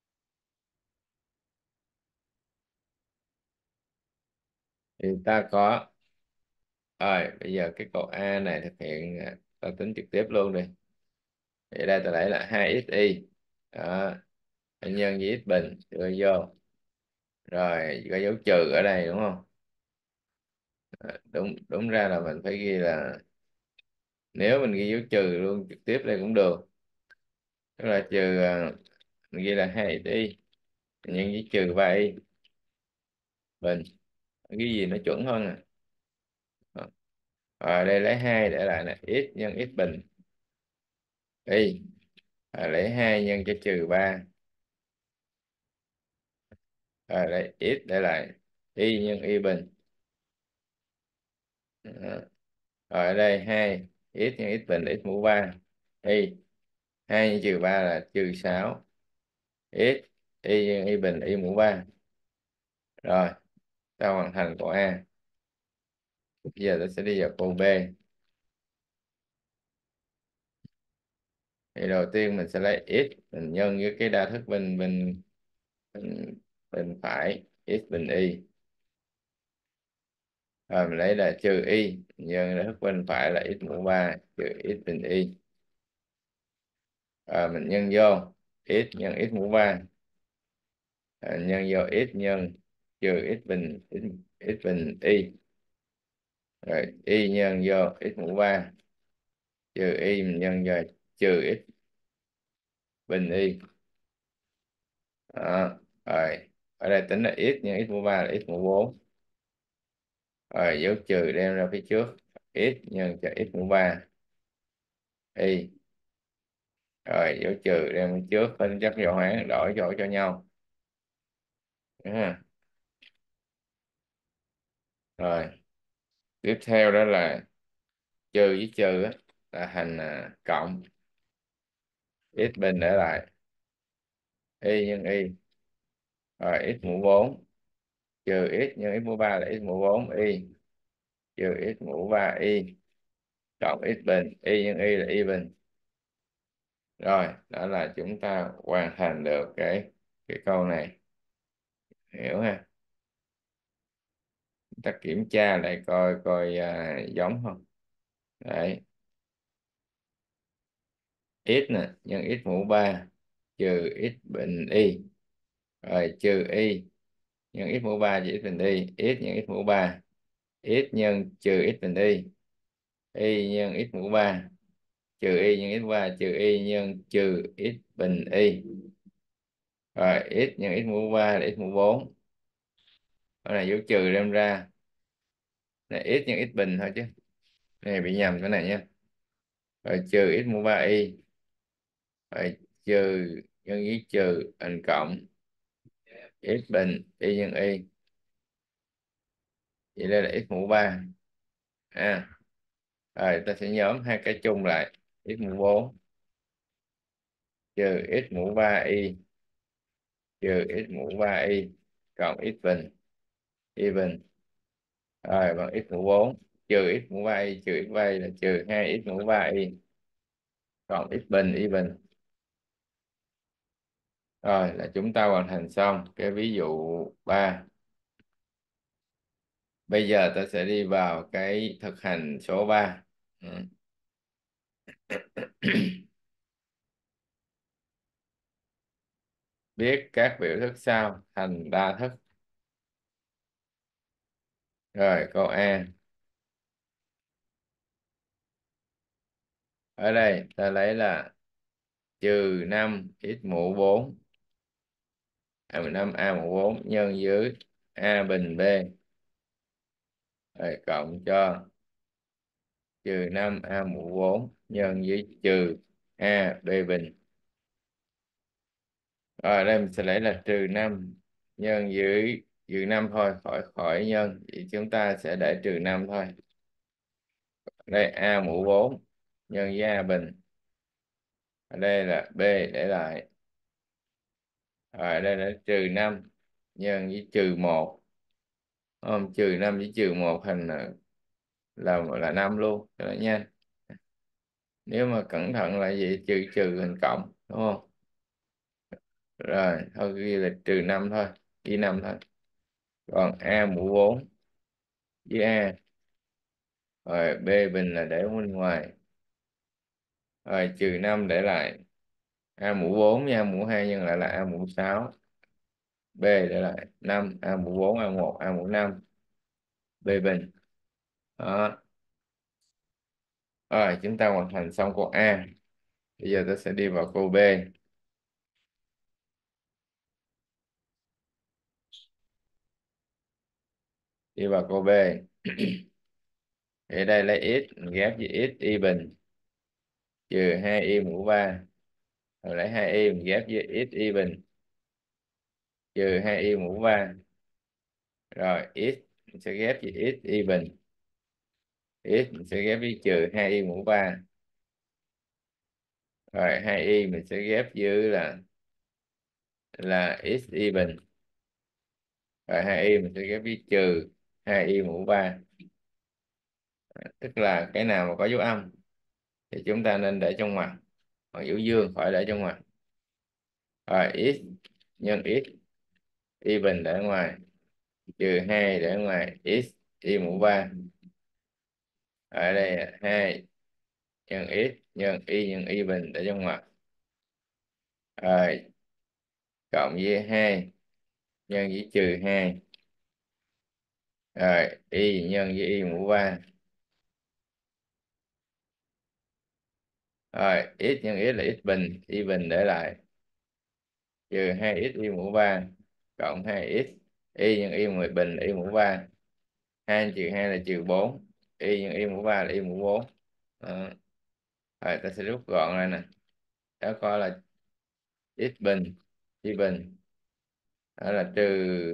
A: Thì ta có, rồi bây giờ cái câu A này thực hiện, ta tính trực tiếp luôn đi. Vậy đây ta lấy là 2xy. Đó, nhân với x bình đưa vô. Rồi có dấu trừ ở đây đúng không? Đúng, đúng ra là mình phải ghi là, nếu mình ghi dấu trừ luôn trực tiếp đây cũng được. Tức là trừ, mình ghi là 2xy nhân với trừ 3y bình. Cái gì nó chuẩn hơn à? Rồi đây lấy 2 để lại là x nhân x bình y. Rồi lấy 2 nhân cho trừ 3. Rồi lấy x để lại y nhân y bình. Đó. Rồi ở đây 2 x nhân x bình là x mũ 3 y. 2 nhân trừ 3 là trừ 6 x y nhân y bình là y mũ 3. Rồi ta hoàn thành câu A. Bây giờ ta sẽ đi vào câu B. Thì đầu tiên mình sẽ lấy x mình nhân với cái đa thức bên bên bên phải, x bình y. Rồi mình lấy là trừ y nhân đa thức bên phải là x mũ 3 trừ x bình y. Rồi mình nhân vô x nhân x mũ 3, nhân vô x nhân trừ x bình y. Rồi y nhân vô x mũ 3 trừ y mình nhân vô trừ x bình y. Đó. Rồi ở đây tính là x nhân x mũ 3 là x mũ 4. Rồi dấu trừ đem ra phía trước, x nhân cho x mũ 3 y. Rồi dấu trừ đem phía trước phân chất dấu hoán đổi chỗ cho nhau. Đúng không? Rồi tiếp theo đó là trừ với trừ á, là thành cộng, x bình để lại y nhân y. Rồi x mũ 4 trừ x nhân x mũ 3 là x mũ 4 y trừ x mũ 3 y cộng x bình y nhân y là y bình. Rồi đó là chúng ta hoàn thành được cái câu này, hiểu ha? Ta kiểm tra lại coi coi giống không. Đấy, x nè nhân x mũ 3 trừ x bình y. Rồi trừ y nhân x mũ 3 trừ x bình y, x nhân x mũ 3, x nhân trừ x bình y nhân x mũ 3 trừ y nhân x mũ 3 trừ y nhân trừ x bình y. Rồi x nhân x mũ 3 là x mũ 4. Cái này dấu trừ đem ra là x nhân x bình thôi chứ. Cái này bị nhầm cái này nhé. Rồi trừ x mũ 3 y. Rồi trừ nhân với trừ thành cộng x bình y nhân y. Vậy đây là x mũ 3. Rồi ta sẽ nhóm hai cái chung lại, x mũ 4 trừ x mũ 3 y trừ x mũ 3 y cộng x bình y bình. Rồi bằng x mũ 4 trừ x mũ 3 y trừ x 3 y là trừ 2 x mũ 3 y cộng x bình y bình. Rồi là chúng ta hoàn thành xong cái ví dụ 3. Bây giờ ta sẽ đi vào cái thực hành số 3. Ừ. Viết các biểu thức sau thành đa thức. Rồi câu A. Ở đây ta lấy là trừ 5 x mũ 4 5 a mũ 4 nhân với a bình b, rồi cộng cho trừ 5 a mũ 4 nhân với trừ a b bình. Rồi ở đây mình sẽ lấy là trừ 5 nhân với trừ 5 thôi, khỏi khỏi nhân thì chúng ta sẽ để trừ 5 thôi. Đây a mũ 4 nhân với a bình, ở đây là b để lại, rồi ở đây là trừ 5 nhân với trừ 1. Không, trừ 5 với trừ 1 thành là 5 luôn cho nó nhanh. Nếu mà cẩn thận là gì, trừ trừ thành cộng đúng không? Rồi thôi ghi là trừ 5 thôi, ghi 5 thôi. Còn a mũ 4 với a, rồi b bình là để bên ngoài, rồi trừ 5 để lại, a mũ 4 với a mũ 2 nhân lại là a mũ 6, b để lại 5, a mũ 4 a 1 a mũ 5, b bình. Đó. Rồi chúng ta hoàn thành xong câu A. Bây giờ ta sẽ đi vào câu B. Đi vào câu B. Thì đây lấy x mình ghép với x y bình trừ 2 y mũ 3, rồi lấy 2 y mình ghép với x y bình trừ 2 y mũ 3, rồi x mình sẽ ghép với x y bình, x mình sẽ ghép với trừ 2 y mũ 3, rồi 2 y mình sẽ ghép với là x y bình, rồi 2 y mình sẽ ghép với trừ 2 y mũ 3. Tức là cái nào mà có dấu âm thì chúng ta nên để trong ngoặc, còn dấu dương khỏi để trong ngoặc. Rồi x nhân x y bình để ở ngoài, trừ 2 để ở ngoài, x y mũ 3. Ở đây là 2 nhân x nhân y bình để trong ngoặc, rồi cộng với 2 nhân với trừ 2, rồi y nhân với y mũ 3, rồi x nhân x là x bình, y bình để lại, trừ 2 x y mũ 3 cộng 2 x y nhân y mũ bình là y mũ 3, 2 trừ 2 là trừ 4, y nhân y mũ 3 là y mũ 4. Đó. Rồi ta sẽ rút gọn ra nè, đó coi là x bình y bình, đó là trừ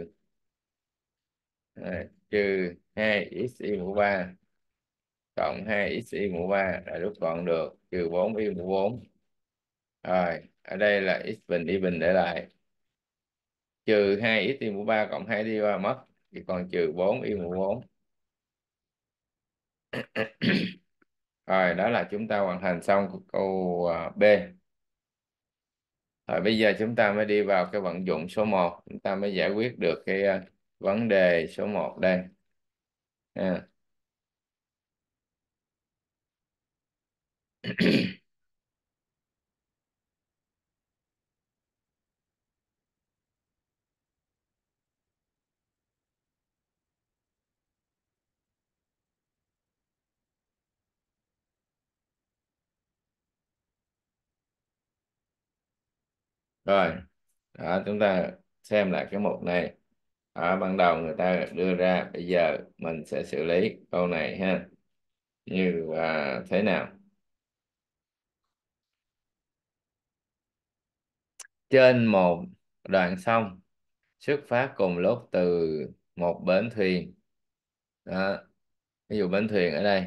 A: trừ 2 x y mũ 3 cộng 2 x y mũ 3 là rút gọn được trừ 4 y mũ 4. Rồi ở đây là x bình y bình để lại, trừ 2 x y mũ 3 cộng 2 đi qua mất, chỉ còn trừ 4 y mũ 4. Rồi đó là chúng ta hoàn thành xong câu B. Rồi bây giờ chúng ta mới đi vào cái vận dụng số 1, chúng ta mới giải quyết được cái vấn đề số 1 đây. À. Rồi, đó, chúng ta xem lại cái mục này. Ở ban đầu người ta đưa ra, bây giờ mình sẽ xử lý câu này ha. Như thế nào? Trên một đoạn sông xuất phát cùng lúc từ một bến thuyền. Đó. Ví dụ bến thuyền ở đây.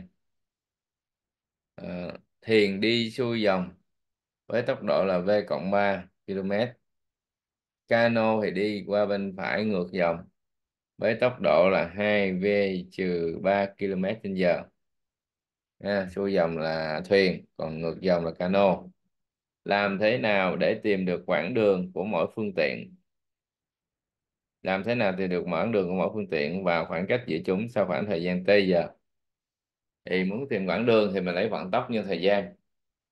A: Ờ, thuyền đi xuôi dòng với tốc độ là v cộng 3 km. Cano thì đi qua bên phải ngược dòng với tốc độ là 2v trừ 3 km trên giờ. Xuôi dòng là thuyền, còn ngược dòng là cano. Làm thế nào để tìm được quãng đường của mỗi phương tiện? Làm thế nào tìm được quãng đường của mỗi phương tiện và khoảng cách giữa chúng sau khoảng thời gian t giờ? Thì muốn tìm quãng đường thì mình lấy vận tốc nhân thời gian.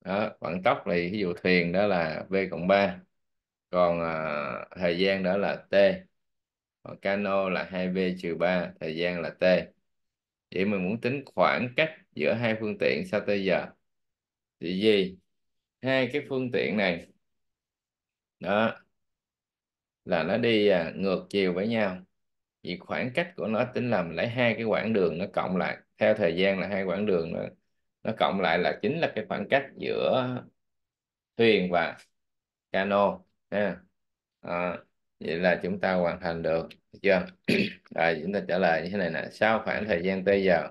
A: Đó, vận tốc là ví dụ thuyền đó là v cộng 3, còn thời gian đó là t, còn cano là 2v-3, thời gian là t. Vậy mình muốn tính khoảng cách giữa hai phương tiện sao tới giờ thì gì, hai cái phương tiện này đó là nó đi ngược chiều với nhau, vì khoảng cách của nó tính là mình lấy hai cái quãng đường nó cộng lại theo thời gian, là hai quãng đường nó cộng lại là chính là cái khoảng cách giữa thuyền và cano ha. Đó. Vậy là chúng ta hoàn thành được, được chưa? Rồi chúng ta trả lời như thế này nè: sau khoảng thời gian t giờ,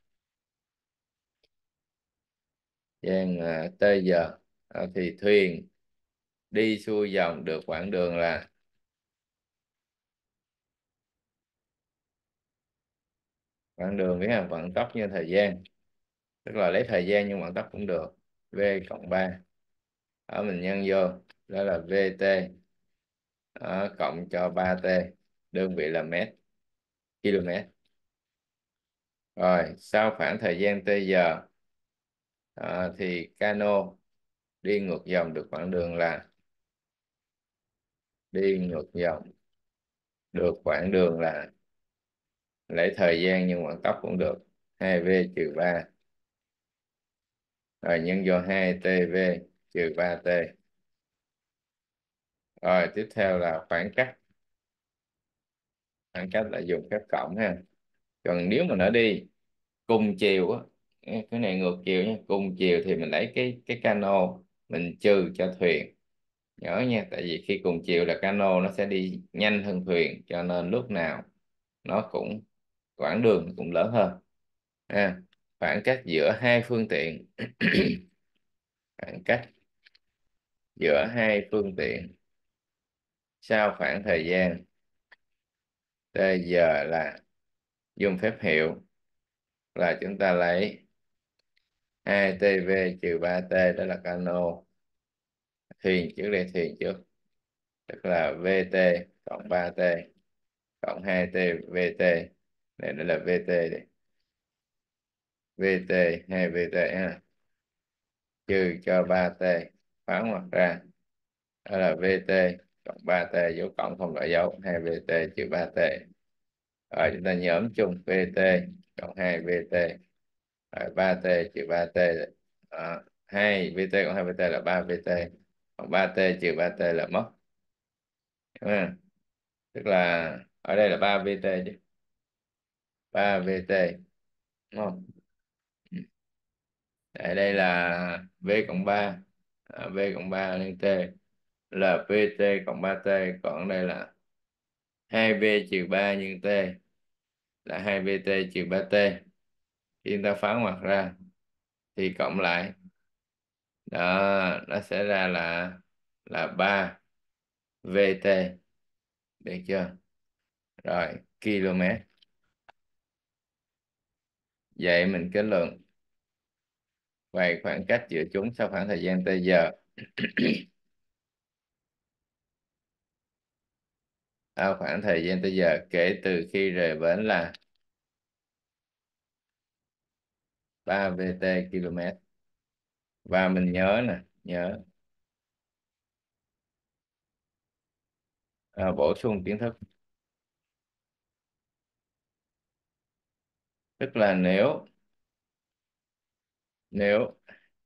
A: gian t giờ, thì thuyền đi xuôi dòng được quãng đường là, quãng đường biết không, vận tốc như thời gian, tức là lấy thời gian nhưng vận tốc cũng được, v cộng 3, ở mình nhân vô, đó là vt, cộng cho 3t, đơn vị là mét, km. Rồi sau khoảng thời gian t giờ, thì cano đi ngược dòng được quãng đường là, đi ngược dòng được quãng đường là, lấy thời gian nhưng vận tốc cũng được, 2v-3, rồi nhân vô 2tv trừ 3t. Rồi tiếp theo là khoảng cách, khoảng cách là dùng phép cộng ha. Còn nếu mà nó đi cùng chiều á, cái này ngược chiều nha, cùng chiều thì mình lấy cái cano mình trừ cho thuyền, nhớ nha, tại vì khi cùng chiều là cano nó sẽ đi nhanh hơn thuyền, cho nên lúc nào nó cũng, quãng đường cũng lớn hơn ha. Khoảng cách giữa hai phương tiện khoảng cách giữa hai phương tiện sau khoảng thời gian t giờ là, dùng phép hiệu là chúng ta lấy 2tv trừ 3t, đó là cano, thuyền trước đây, thuyền trước, tức là vt cộng 3t cộng 2t vt, này đó là vt đây, vt 2vt ha, trừ cho 3t, phán ngoặc ra, đó là vt cộng 3t, dấu cộng không loại dấu, 2vt trừ 3t. Rồi chúng ta nhóm chung vt cộng 2vt, rồi 3t trừ 3t, 2vt cộng 2vt là 3vt, còn 3t trừ 3t là mất, đúng không? Tức là ở đây là 3vt chứ, 3vt, đúng không? Ở đây là v cộng 3, v cộng 3 lên t là vt cộng 3t, còn đây là 2v trừ 3 nhân t là 2vt trừ 3t. Khi chúng ta phán ngoặc ra thì cộng lại, đó nó sẽ ra là 3 vt, được chưa? Rồi km. Vậy mình kết luận về khoảng cách giữa chúng sau khoảng thời gian t giờ. Sau khoảng thời gian t giờ kể từ khi rời bến là 3 vt km. Và mình nhớ nè, nhớ bổ sung kiến thức, tức là nếu, nếu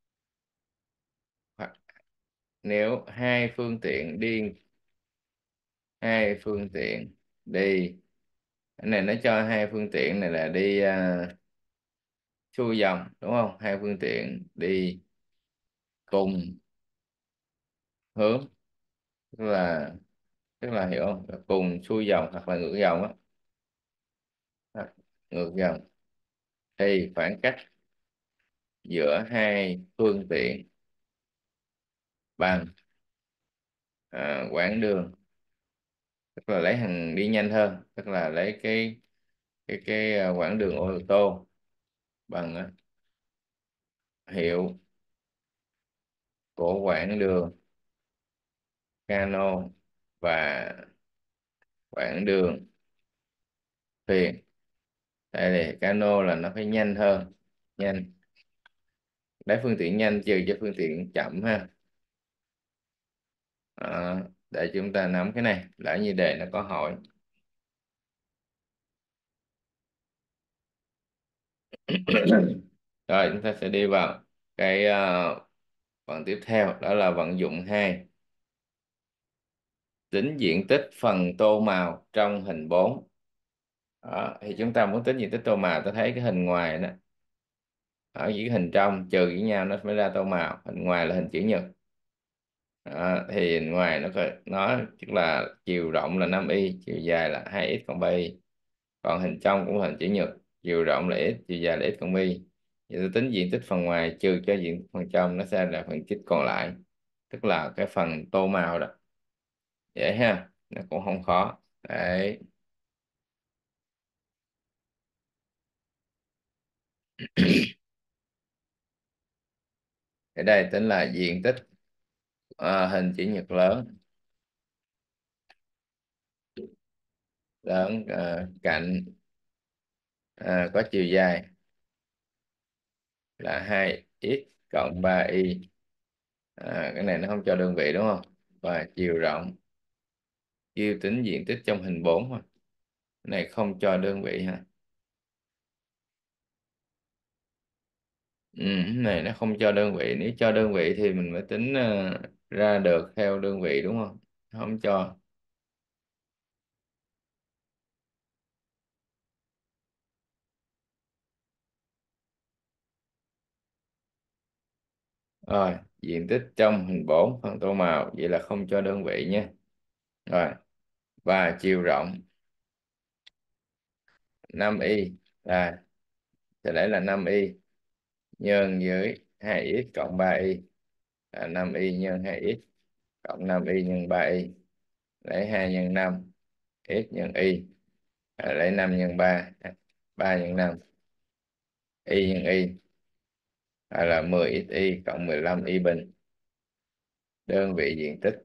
A: hoặc nếu hai phương tiện đi, hai phương tiện đi, cái này nó cho hai phương tiện này là đi xuôi dòng, đúng không? Hai phương tiện đi cùng hướng, tức là, tức là hiểu không? Là cùng xuôi dòng hoặc là ngược dòng á. À, ngược dòng thì khoảng cách giữa hai phương tiện bằng quãng đường, tức là lấy hàng đi nhanh hơn, tức là lấy cái quãng đường ô tô bằng hiệu của quãng đường cano và quãng đường thuyền. Đây thì cano là nó phải nhanh hơn, nhanh lấy phương tiện nhanh trừ cho phương tiện chậm ha. Đó, để chúng ta nắm cái này, lỡ như đề nó có hỏi. Rồi chúng ta sẽ đi vào cái phần tiếp theo, đó là vận dụng 2, tính diện tích phần tô màu trong hình 4. Đó, thì chúng ta muốn tính diện tích tô màu, ta thấy cái hình ngoài đó, ở những cái hình trong trừ với nhau nó mới ra tô màu, hình ngoài là hình chữ nhật. Đó, thì hình ngoài nó tức là chiều rộng là 5y, chiều dài là 2x cộng 3y. Còn hình trong cũng là hình chữ nhật, chiều rộng là x, chiều dài là x cộng y. Vậy tôi tính diện tích phần ngoài trừ cho diện tích phần trong, nó sẽ là phần chích còn lại, tức là cái phần tô màu đó. Dễ ha, nó cũng không khó. Đấy. Ở đây tính là diện tích hình chữ nhật lớn, cạnh có chiều dài là 2x cộng 3y. Cái này nó không cho đơn vị đúng không? Và chiều rộng kêu tính diện tích trong hình 4 thôi. Cái này không cho đơn vị ha. Cái này nó không cho đơn vị, nếu cho đơn vị thì mình mới tính ra được theo đơn vị đúng không? Không cho. Rồi, diện tích trong hình 4 phần tô màu, vậy là không cho đơn vị nha. Rồi, và chiều rộng 5y là sẽ lấy là 5y nhân với 2x cộng 3y, là 5y nhân 2x cộng 5y nhân 3y, lấy 2 nhân 5 x nhân y, lấy 5 nhân 3, 3 nhân 5 y nhân y, là 10xy cộng 15y bình. Đơn vị diện tích.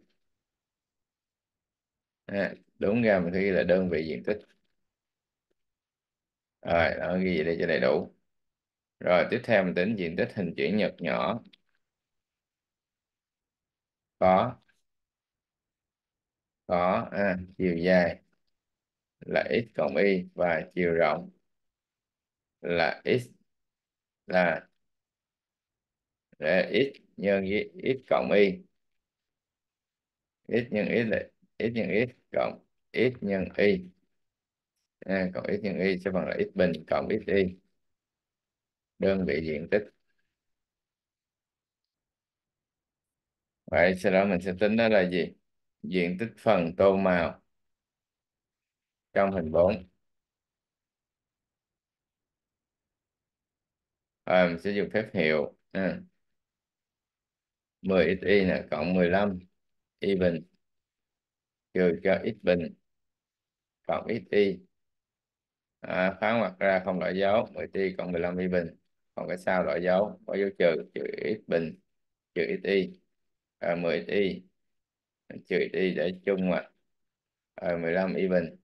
A: Đúng ra mình thấy là đơn vị diện tích. Rồi đó, ghi vậy để cho đầy đủ. Rồi tiếp theo mình tính diện tích hình chữ nhật nhỏ. Có chiều dài là x cộng y và chiều rộng là x, là x nhân với x cộng y. X nhân x là x nhân x cộng x nhân y. Cộng x nhân y sẽ bằng là x bình cộng x y. Đơn vị diện tích. Vậy sau đó mình sẽ tính đó là gì? Diện tích phần tô màu trong hình 4. Mình sẽ dùng phép hiệu 10xy là cộng 15 y bình trừ cho x bình cộng xy. Phán ngoặc ra không loại dấu, 10y cộng 15 y bình. Còn cái sau loại dấu có dấu trừ, trừ x bình trừ xy. 10y trừ xy để chung mà. 15 y bình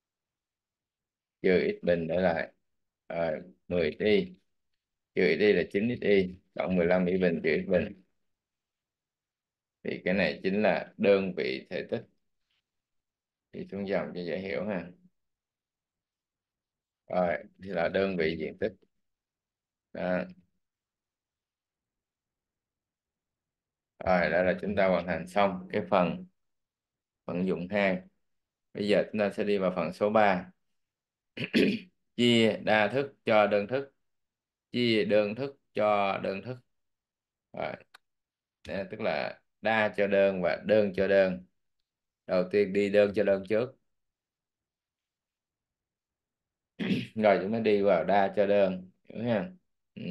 A: trừ x bình để lại. 10y trừ xy là 9xy cộng 15 y bình trừ x bình. Thì cái này chính là đơn vị thể tích. Thì xuống dòng cho dễ hiểu ha. Rồi thì là đơn vị diện tích. Đó. Rồi đó là chúng ta hoàn thành xong cái phần vận dụng 2. Bây giờ chúng ta sẽ đi vào phần số 3. Chia đa thức cho đơn thức. Chia đơn thức cho đơn thức. Rồi. Đây, tức là đa cho đơn và đơn cho đơn. Đầu tiên đi đơn cho đơn trước. Rồi chúng ta đi vào đa cho đơn. Hiểu ha? Ừ.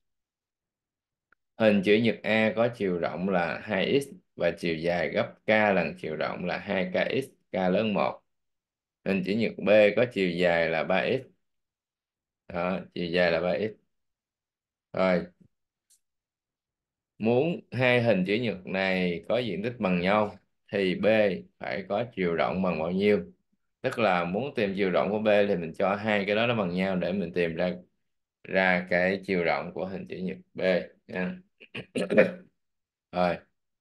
A: Hình chữ nhật A có chiều rộng là 2x và chiều dài gấp k lần chiều rộng là 2kx, k lớn 1. Hình chữ nhật B có chiều dài là 3x. Đó, chiều dài là 3x. Rồi, muốn hai hình chữ nhật này có diện tích bằng nhau thì B phải có chiều rộng bằng bao nhiêu? Tức là muốn tìm chiều rộng của B thì mình cho hai cái đó nó bằng nhau để mình tìm ra ra cái chiều rộng của hình chữ nhật B. nha. Rồi,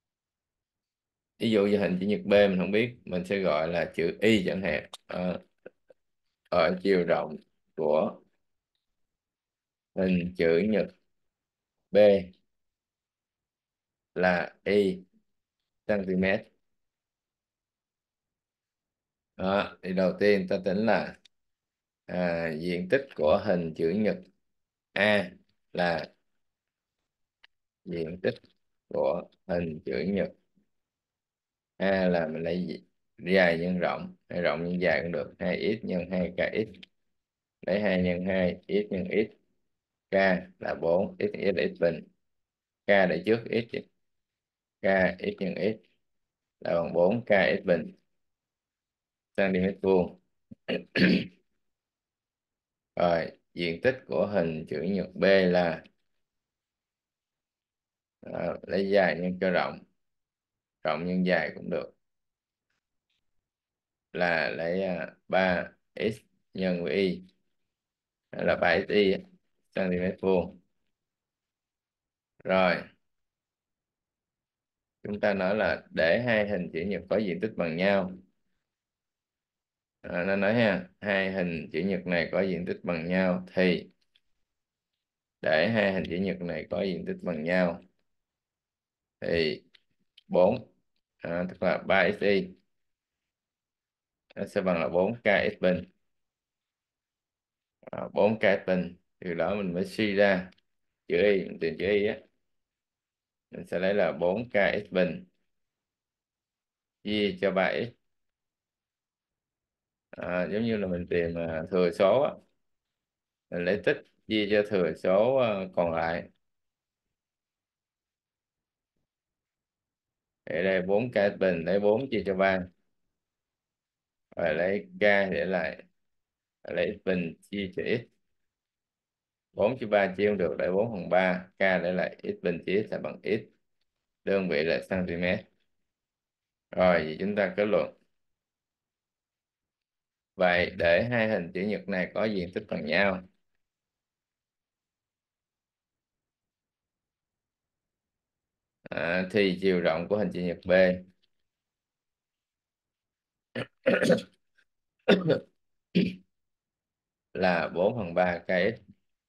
A: ví dụ như hình chữ nhật B mình không biết, mình sẽ gọi là chữ Y chẳng hạn. Ở chiều rộng của hình chữ nhật B là Y cm. Đó, thì đầu tiên ta tính là diện tích của hình chữ nhật A là diện tích của hình chữ nhật A là mình lấy dài nhân rộng hay rộng nhân dài cũng được, 2x nhân 2kx, lấy 2 nhân 2 x nhân x, k là 4 x nhân x là x bình, k để trước x, k x nhân x là bằng 4 k x bình cm vuông. Rồi diện tích của hình chữ nhật B là lấy dài nhân cho rộng, rộng nhân dài cũng được, là lấy 3x nhân với y, đó là 3xy cm vuông. Rồi chúng ta nói là để hai hình chữ nhật có diện tích bằng nhau. Nó nói ha, hai hình chữ nhật này có diện tích bằng nhau thì để hai hình chữ nhật này có diện tích bằng nhau thì 4 tức là 3xy nó sẽ bằng là 4k x bình. 4k x bình, từ đó mình mới suy ra chữ y, mình tìm chữ y á, mình sẽ lấy là 4k x bình chia cho 3x. Giống như là mình tìm thừa số á, mình lấy tích chia cho thừa số còn lại. Để đây 4k x bình, lấy 4 chia cho 3 và lấy k để lại, lấy x bình chia cho x. 4 chia 3 chia không được, lấy 4/3, k để lại x bình chia x là bằng x, đơn vị là cm. Rồi vậy chúng ta kết luận vậy để hai hình chữ nhật này có diện tích bằng nhau thì chiều rộng của hình chữ nhật B là 4/3 kx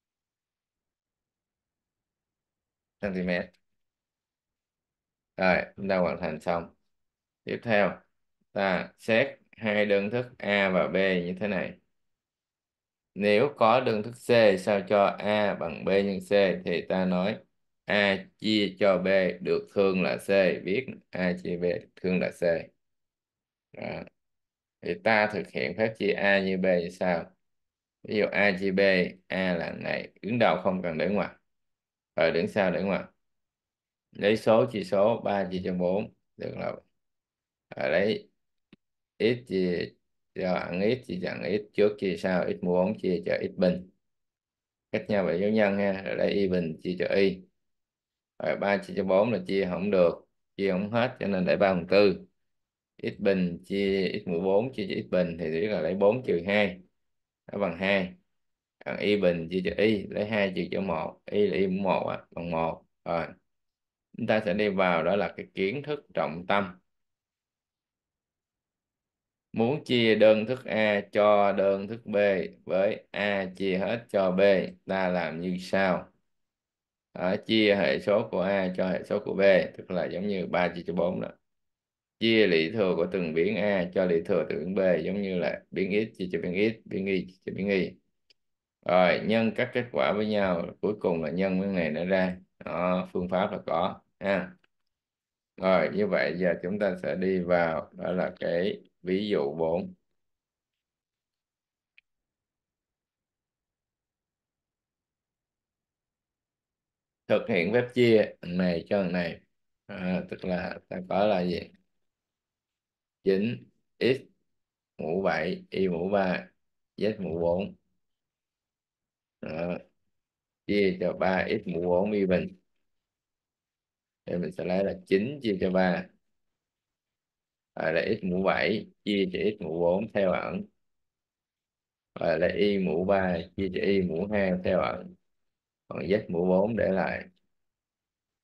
A: cm. Rồi chúng ta hoàn thành xong. Tiếp theo ta xét hai đơn thức A và B như thế này. Nếu có đơn thức C sao cho A bằng B nhân C thì ta nói A chia cho B được thương là C, viết A chia B được thương là C. Đó. Thì ta thực hiện phép chia A như B như sau. Ví dụ A chia B, A là này, đứng đầu không cần để ngoặc, rồi đứng sau để ngoặc. Lấy số chia số, 3 chia cho 4 được là, rồi lấy x chia cho ăn x chia cho ăn x, trước chia sau, x mũ 4 chia cho x bình, cách nhau về dấu nhân ha, rồi lấy y bình chia cho y. Rồi 3 chia cho 4 là chia không được, chia không hết cho nên để 3/4. X bình chia x mũ 4 chia cho x bình thì biết là lấy 4 trừ 2 nó bằng 2. Còn y bình chia cho y, lấy 2 trừ cho 1, y là y mũ 1 bằng 1. Rồi chúng ta sẽ đi vào đó là cái kiến thức trọng tâm. Muốn chia đơn thức A cho đơn thức B với A chia hết cho B, ta làm như sau. Chia hệ số của A cho hệ số của B, tức là giống như 3 chia cho 4 đó. Chia lũy thừa của từng biến A cho lũy thừa từ biến B, giống như là biến x chia cho biến x, biến y chia cho biến y. Rồi nhân các kết quả với nhau, cuối cùng là nhân cái này nó ra. Đó, phương pháp là có ha. Rồi như vậy giờ chúng ta sẽ đi vào đó là cái ví dụ 4. Thực hiện phép chia thằng này cho thằng này. Tức là ta có là gì? 9 x mũ 7 y mũ 3 z mũ 4. Đó. Chia cho 3 x mũ 4 y bình, thì mình sẽ lấy là 9 chia cho 3 là x mũ 7 chia cho x mũ 4 theo ẩn, là y mũ 3 chia cho y mũ 2 theo ẩn, còn z mũ 4 để lại.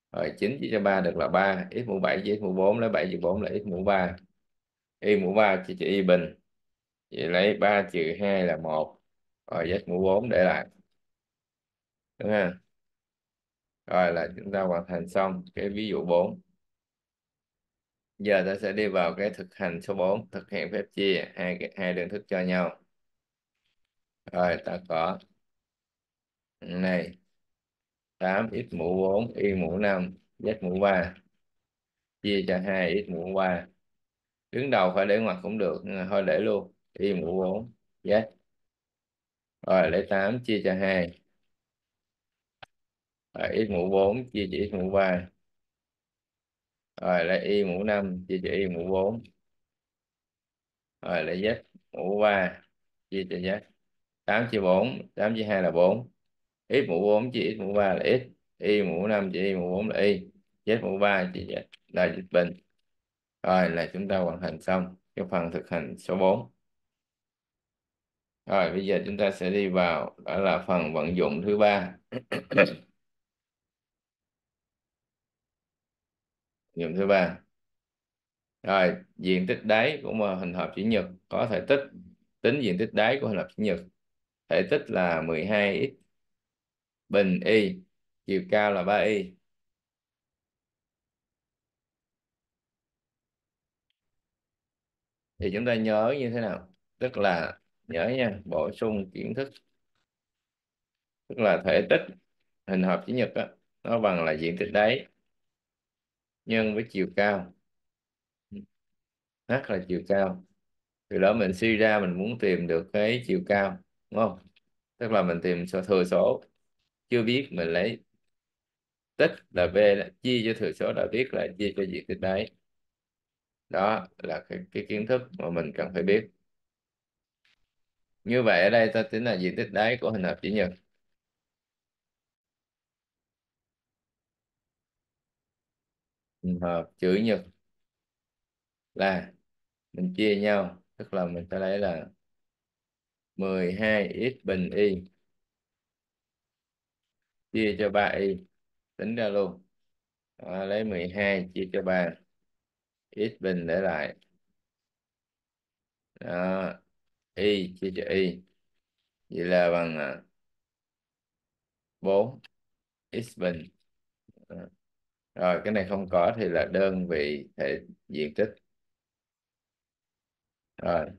A: Rồi 9 chia cho 3 được là 3, x mũ 7 chia x mũ 4, lấy 7 trừ 4 là x mũ 3. Y mũ 3 chia cho y bình, vậy lấy 3 trừ 2 là 1. Rồi x mũ 4 để lại, đúng không? Rồi là chúng ta hoàn thành xong cái ví dụ 4. Giờ ta sẽ đi vào cái thực hành số 4, thực hiện phép chia hai đơn thức cho nhau. Rồi ta có này 8 x mũ 4 y mũ 5 z mũ 3 chia cho 2 x mũ 3. Đứng đầu phải để ngoặc cũng được, nhưng mà thôi để luôn y mũ 4 z. Rồi lấy 8 chia cho 2. Rồi x mũ 4 chia cho x mũ 3. Rồi lấy y mũ 5 chia cho y mũ 4. Rồi lấy z mũ 3 chia cho z. 8 chia 4, 8 chia 2 là 4. X mũ 4 chia x mũ 3 là x. Y mũ 5 chia y mũ 4 là y. Z mũ 3 chia z là z bình. Rồi là chúng ta hoàn thành xong cái phần thực hành số 4. Rồi bây giờ chúng ta sẽ đi vào đó là phần vận dụng thứ ba. Vận dụng thứ ba. Rồi diện tích đáy của một hình hộp chữ nhật có thể tích, tính diện tích đáy của hình hộp chữ nhật. Thể tích là 12x bình y, chiều cao là 3y. Thì chúng ta nhớ như thế nào? Tức là nhớ nha, bổ sung kiến thức. Tức là thể tích hình hộp chữ nhật á, nó bằng là diện tích đáy nhân với chiều cao. H là chiều cao. Từ đó mình suy ra mình muốn tìm được cái chiều cao, đúng không? Tức là mình tìm số thừa số chưa biết, mình lấy tích là v, là chia cho thừa số đã biết là chia cho diện tích đáy. Đó là cái kiến thức mà mình cần phải biết. Như vậy ở đây ta tính là diện tích đáy của hình hộp chữ nhật. Hình hộp chữ nhật là mình chia nhau, tức là mình sẽ lấy là 12x bình y chia cho 3y, tính ra luôn. Đó, lấy 12 chia cho 3, x bình để lại. Đó, y chia cho y, vậy là bằng 4 x bình. Đó. Rồi cái này không có thì là đơn vị thể diện tích. Rồi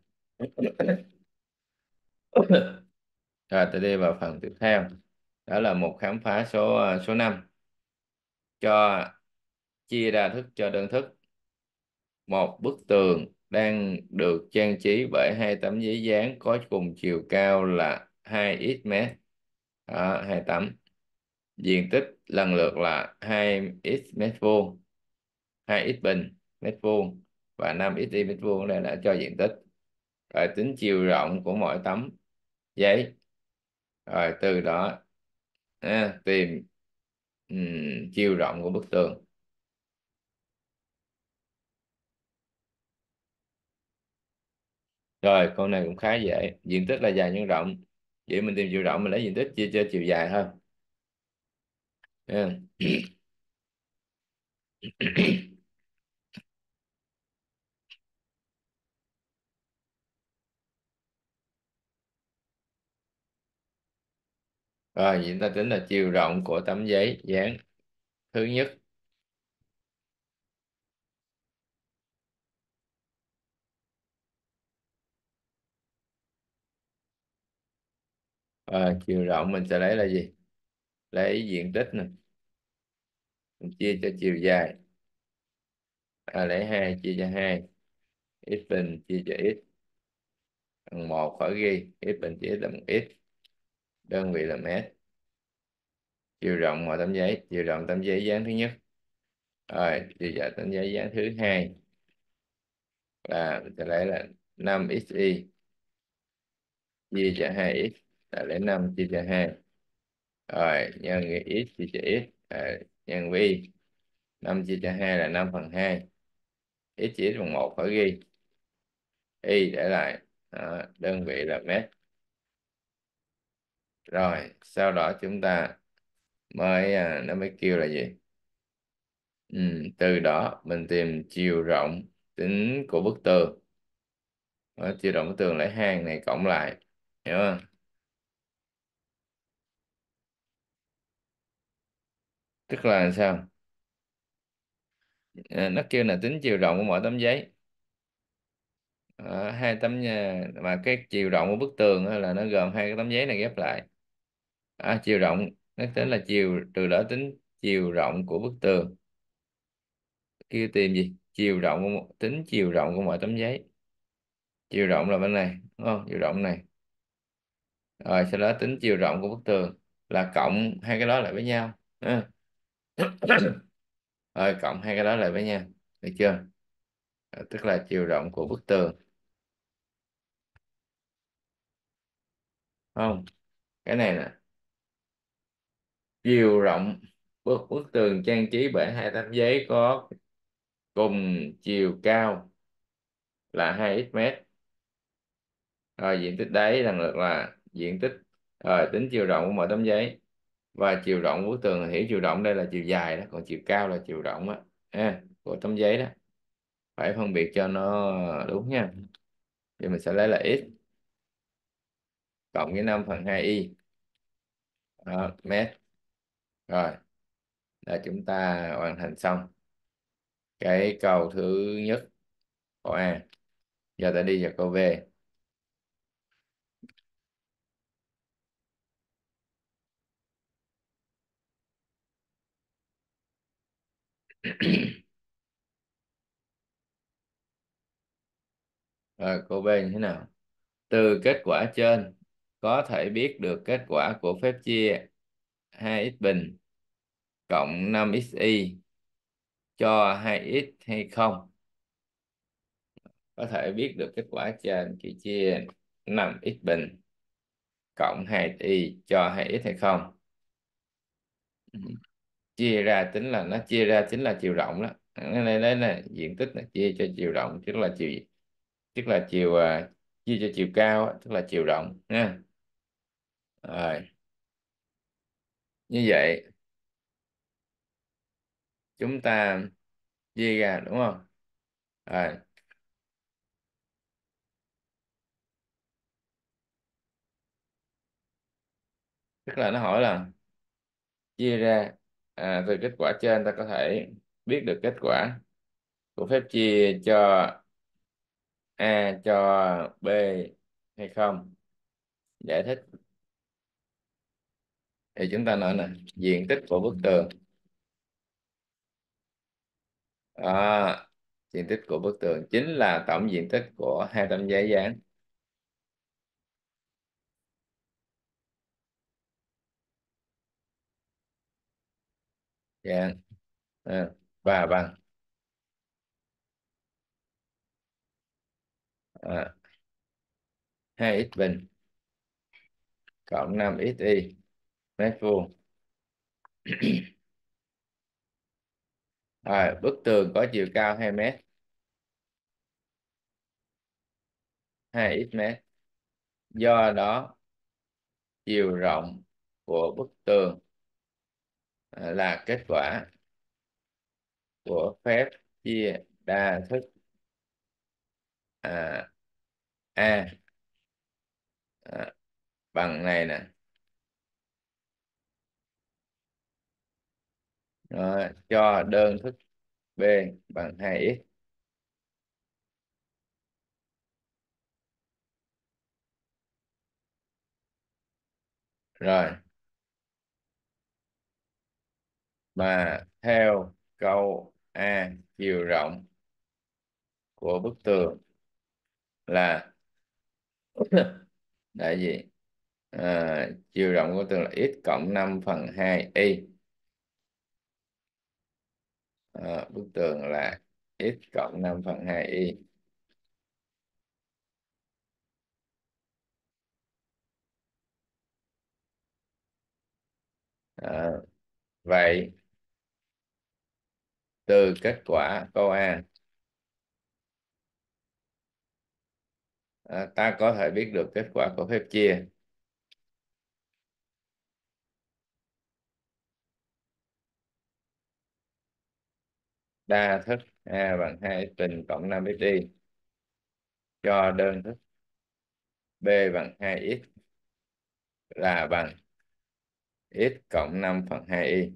A: rồi tôi đi vào phần tiếp theo, đó là một khám phá số 5. Cho chia ra thức cho đơn thức. Một bức tường đang được trang trí bởi hai tấm giấy dán có cùng chiều cao là 2x mét. Đó, hai tấm. Diện tích lần lượt là 2x mét vuông, 2x bình mét vuông và 5x y mét vuông. Đây đã cho diện tích. Rồi tính chiều rộng của mỗi tấm giấy. Rồi từ đó tìm chiều rộng của bức tường. Rồi câu này cũng khá dễ, diện tích là dài nhân rộng, vậy mình tìm chiều rộng, mình lấy diện tích chia cho chiều dài thôi. Nha. Rồi vậy ta tính là chiều rộng của tấm giấy dán thứ nhất. Chiều rộng mình sẽ lấy là gì? Lấy diện tích này, mình chia cho chiều dài. Lấy 2 chia cho 2, x bình chia cho x bằng 1, khỏi ghi x bình chia x là 1x, đơn vị là mét. Chiều rộng mọi tấm giấy, chiều rộng tấm giấy dán thứ nhất. Rồi chiều dài tấm giấy dán thứ hai là mình sẽ lấy là 5xy chia cho 2x, là lấy 5 chia cho 2. Rồi nhân với x chia cho x, nhân với y. 5 chia cho 2 là 5/2. X chia x bằng 1, khỏi ghi. Y để lại. Đó, đơn vị là mét. Rồi sau đó chúng ta mới nó mới kêu là gì? Từ đó mình tìm chiều rộng tính của bức tường. Đó, chiều rộng bức tường lấy hai này cộng lại, hiểu không? Tức là sao? Nó kêu là tính chiều rộng của mỗi tấm giấy. Hai tấm nhà mà cái chiều rộng của bức tường á là nó gồm hai cái tấm giấy này ghép lại. Chiều rộng nó tính là chiều, từ đó tính chiều rộng của bức tường. Kêu tìm gì? Chiều rộng của tính chiều rộng của mỗi tấm giấy. Chiều rộng là bên này, đúng không? Chiều rộng này. Rồi sau đó tính chiều rộng của bức tường là cộng hai cái đó lại với nhau. Ha. Rồi cộng hai cái đó lại với nhau, được chưa? Tức là chiều rộng của bức tường, không? Cái này nè, chiều rộng bức tường trang trí bởi hai tấm giấy có cùng chiều cao là 2x mét. Rồi diện tích đáy lần lượt là diện tích, rồi tính chiều rộng của mỗi tấm giấy, và chiều rộng của bức tường là hiểu chiều rộng đây là chiều dài đó, còn chiều cao là chiều rộng á, của tấm giấy đó. Phải phân biệt cho nó đúng nha. Thì mình sẽ lấy là x cộng với 5/2 y đó, mét. Rồi là chúng ta hoàn thành xong cái câu thứ nhất của A. Giờ ta đi vào câu B. Rồi câu B như thế nào? Từ kết quả trên có thể biết được kết quả của phép chia 2x bình cộng 5xy cho 2x hay không? Có thể biết được kết quả trên khi chia 5x bình cộng 2y cho 2x hay không? Ừ. Chia ra tính là nó chia ra chính là chiều rộng đó. Cái này đấy là diện tích là chia cho chiều rộng, tức là chia cho chiều cao á, tức là chiều rộng nha. Rồi như vậy chúng ta chia ra đúng không? Rồi tức là nó hỏi là chia ra, từ kết quả trên ta có thể biết được kết quả của phép chia cho A cho B hay không. Giải thích thì chúng ta nói là diện tích của bức tường, à, diện tích của bức tường chính là tổng diện tích của hai tấm giấy dán. Dán, và bằng 2x bình cộng 5xy mét vuông. Rồi bức tường có chiều cao 2 mét, 2x mét, do đó chiều rộng của bức tường là kết quả của phép chia đa thức à, A bằng này nè. Cho đơn thức B bằng 2x. Rồi mà theo câu A, chiều rộng của bức tường là là gì? Chiều rộng của tường là x cộng 5/2 y. Bức tường là x cộng 5/2 y. Ờ, Vậy từ kết quả câu A, ta có thể biết được kết quả của phép chia. đa thức A bằng 2x bình cộng 5x y cho đơn thức B bằng 2x là bằng x cộng 5 phần 2y.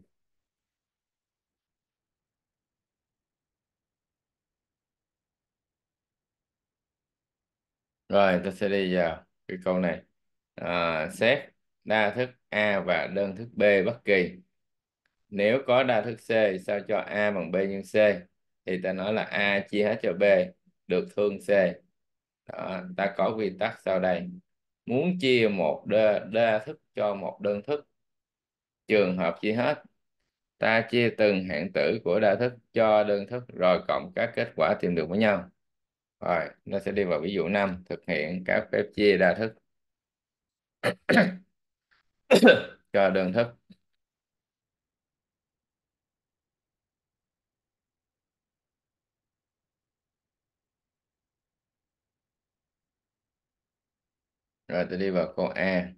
A: Rồi ta sẽ đi vào cái câu này. Xét đa thức A và đơn thức B bất kỳ. Nếu có đa thức C sao cho A bằng B nhân C, thì ta nói là A chia hết cho B được thương C. Đó, ta có quy tắc sau đây. Muốn chia một đa thức cho một đơn thức, trường hợp chia hết, ta chia từng hạng tử của đa thức cho đơn thức rồi cộng các kết quả tìm được với nhau. Rồi nó sẽ đi vào ví dụ 5 thực hiện các phép chia đa thức cho đơn thức. Rồi tôi đi vào câu A.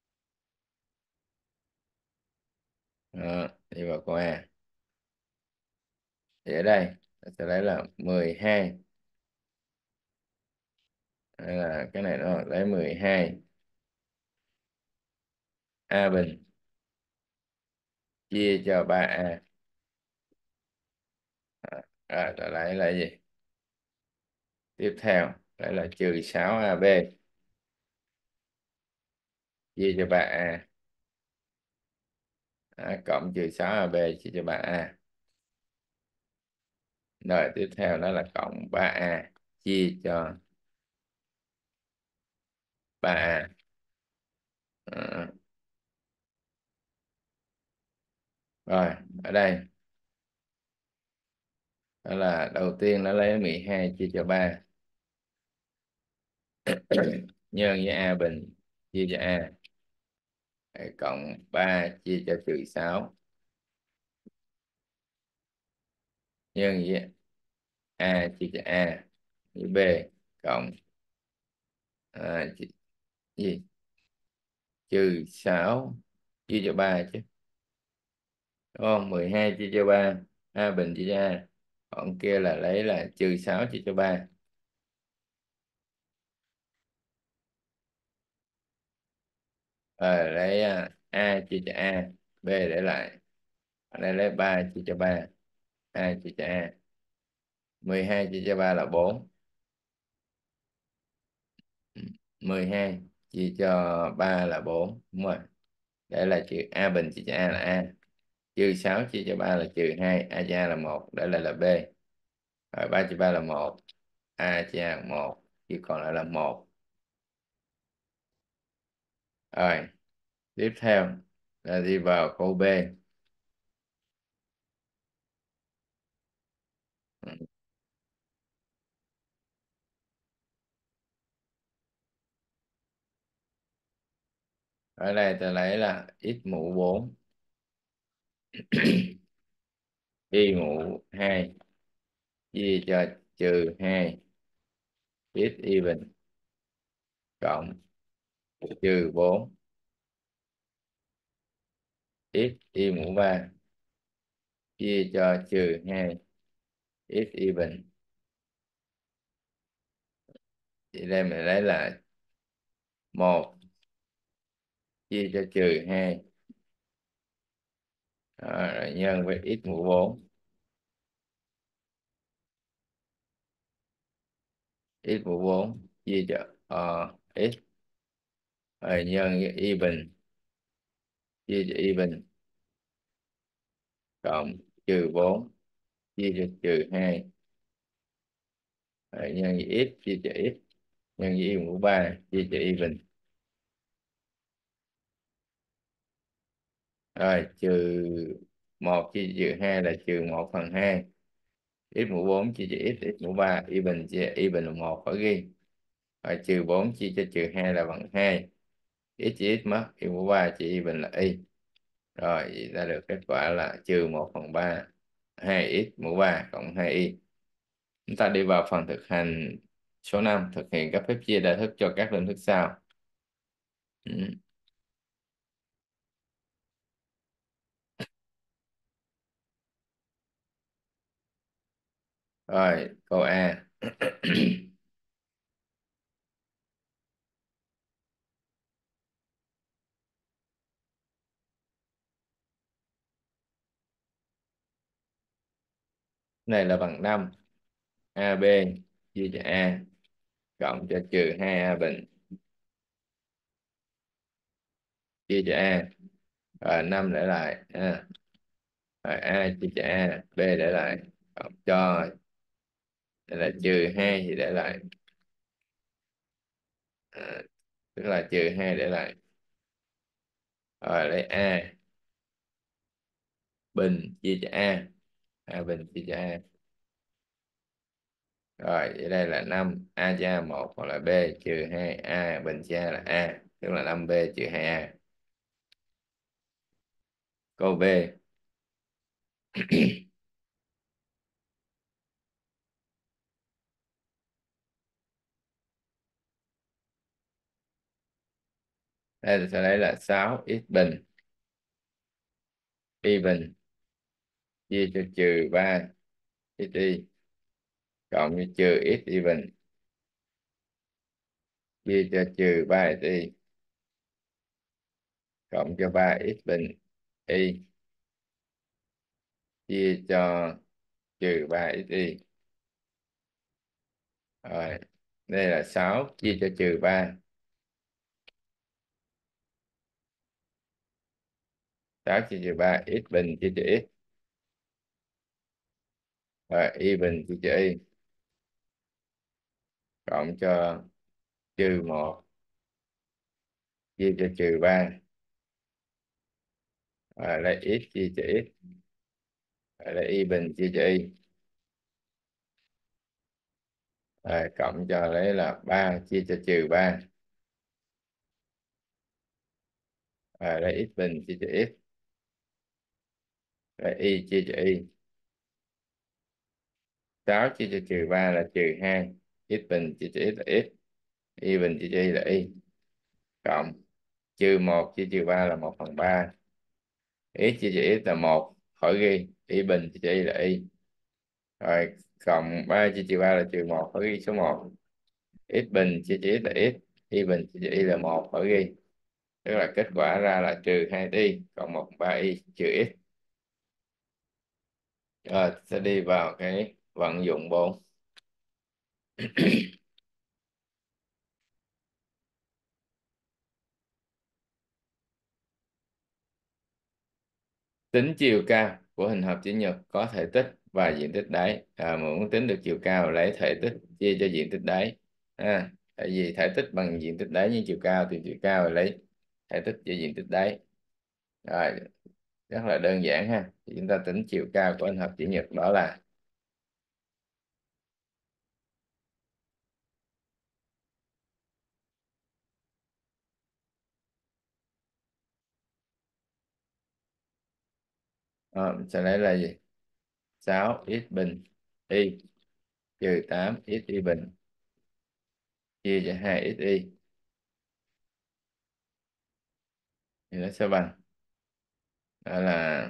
A: Đó, đi vào câu A thì ở đây tôi sẽ lấy là 12, hay là cái này nó lấy 12 A bình chia cho 3A. Rồi tôi lấy là gì? Tiếp theo đây là trừ 6AB chia cho 3A. Cộng trừ 6AB chia cho 3A. Rồi tiếp theo đó là cộng 3A chia cho 3A. Ờ, rồi ở đây đó là đầu tiên nó lấy 12 chia cho 3 nhân với A bình chia cho A. Rồi cộng 3 chia cho trừ 6 nhân với A chia cho A với B cộng gì trừ 6 chia cho 3 chứ, đúng không? 12 chia cho 3, A bình chia cho A, còn kia là lấy là trừ 6 chia cho 3. Lấy A chia cho A, B để lại. Ở đây lấy 3 chia cho 3, A chia cho A. 12 chia cho 3 là 4. 12 chia cho 3 là 4, đúng rồi. Để là trừ A bình chia cho A là A. Trừ 6 chia cho 3 là trừ 2, A chia A là 1, để lại là B. Rồi 3 chia 3 là 1, A chia A là 1, chỉ còn lại là 1. Rồi tiếp theo là đi vào câu B. Ở đây ta lấy là x mũ 4 y mũ 2 chia cho trừ 2 x y bình cộng trừ 4 x y mũ 3 chia cho trừ 2 x y bình. Thì đây mình lấy là 1 chia cho trừ 2. Đó, rồi nhân với x mũ 4, x mũ 4 chia cho x, rồi nhân với y bình chia cho y bình cộng trừ 4 chia cho trừ 2, rồi nhân với x chia cho x nhân với y mũ 3 chia cho y bình. Rồi trừ 1 chia cho trừ 2 là trừ 1/2. X mũ 4 chia cho x, x mũ 3 y bình chia y bình là 1 phải ghi. Rồi trừ 4 chia cho trừ 2 là bằng 2. X chia x mất, y mũ 3 chia y bình là y. Rồi vậy ta được kết quả là trừ 1/3 2x mũ 3 cộng 2y. Chúng ta đi vào phần thực hành số 5, thực hiện các phép chia đa thức cho các đơn thức sau. Ừ. Rồi câu A. Này là bằng 5. AB chia cho A cộng cho trừ 2A bình chia cho A. Rồi 5 để lại ha. Rồi A chia cho A, B để lại cộng cho, đây là trừ 2 thì để lại, à, tức là trừ 2 để lại. Rồi lấy A bình chia cho A, A bình chia cho A. Rồi vậy đây là 5 A chia A 1 hoặc là B trừ 2 A bình chia A là A, tức là 5B trừ 2A. Câu B. Đây là sẽ lấy là 6 x bình y bình chia cho trừ 3 x y cộng với trừ x y bình chia cho trừ 3 x y cộng cho 3 x bình y chia cho trừ 3 x y. Rồi đây là 6 chia cho trừ 3, 6 chia trừ 3 x bình chia cho x, rồi y bình chia cho y cộng cho trừ 1 chia cho trừ 3, rồi lấy x chia cho x, rồi lấy y bình chia cho y, rồi cộng cho lấy là 3 chia cho trừ 3, rồi lấy x bình chia cho x, rồi y chia cho y. 6 chia cho trừ 3 là trừ 2, x bình chia cho x là x, y bình chia cho y là y, cộng trừ 1 chia trừ 3 là 1/3, x chia cho x là 1 khỏi ghi, y bình chia cho y là y, rồi cộng 3 chia trừ 3 là trừ 1 khỏi ghi số 1, x bình chia cho x là x, y bình chia cho y là 1 khỏi ghi, tức là kết quả ra là trừ 2y cộng 1/3y trừ x. Rồi sẽ đi vào cái vận dụng 4. Tính chiều cao của hình hộp chữ nhật có thể tích và diện tích đáy. Mà muốn tính được chiều cao lấy thể tích chia cho diện tích đáy. Tại vì thể tích bằng diện tích đáy, nhưng chiều cao thì chiều cao là lấy thể tích chia diện tích đáy. Rồi rất là đơn giản ha. Thì chúng ta tính chiều cao của hình hộp chữ nhật đó là, mình sẽ lấy là gì? 6 x bình y trừ 8 x y bình chia cho 2 x y, thì nó sẽ bằng, đó là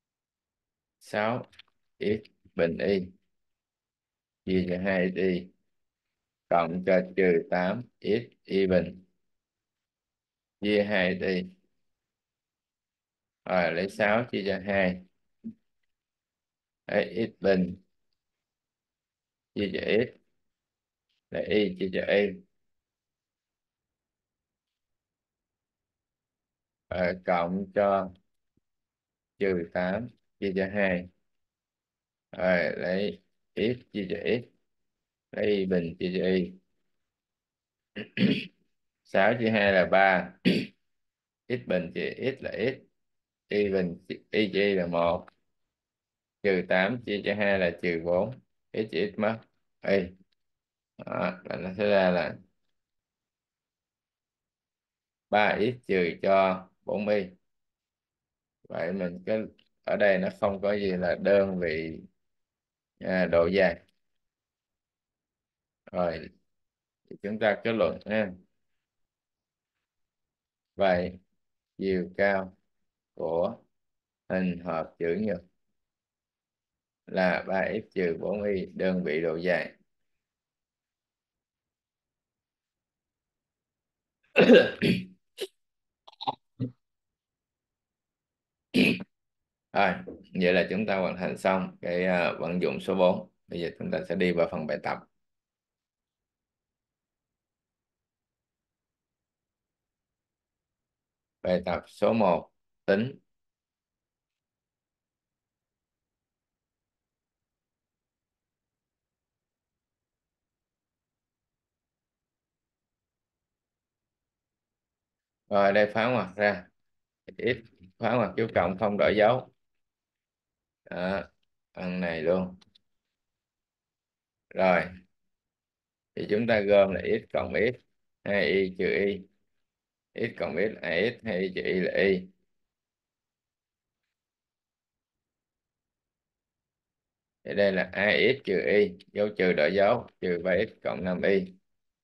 A: 6 x bình y chia cho 2 x y cộng cho trừ 8 x y bình chia 2 x y. Rồi lấy 6 chia cho 2. Đấy, x bình chia cho x là y chia cho y, rồi cộng cho trừ 8 chia cho 2, rồi lấy x chia cho x, lấy y bình chia cho y. 6 chia 2 là 3, x bình chia x là x, y bình y chia y là 1, trừ 8 chia cho 2 là trừ 4, x chia x mất y. Đó, là nó sẽ ra là 3x trừ cho 4y. Vậy mình cái ở đây nó không có gì là đơn vị độ dài. Rồi thì chúng ta kết luận ha. Vậy chiều cao của hình hộp chữ nhật là 3x trừ 4y đơn vị độ dài. Rồi, vậy là chúng ta hoàn thành xong cái vận dụng số 4. Bây giờ chúng ta sẽ đi vào phần bài tập. Bài tập số 1, tính. Rồi đây phá ngoặc ra, x phá ngoặc dấu cộng không đổi dấu. Đó, phần này luôn. Rồi, thì chúng ta gom là x cộng x, 2y trừ y. X cộng x là x, 2y trừ y là y. Thì đây là 2x trừ y, dấu trừ đổi dấu, trừ 3x cộng 5y.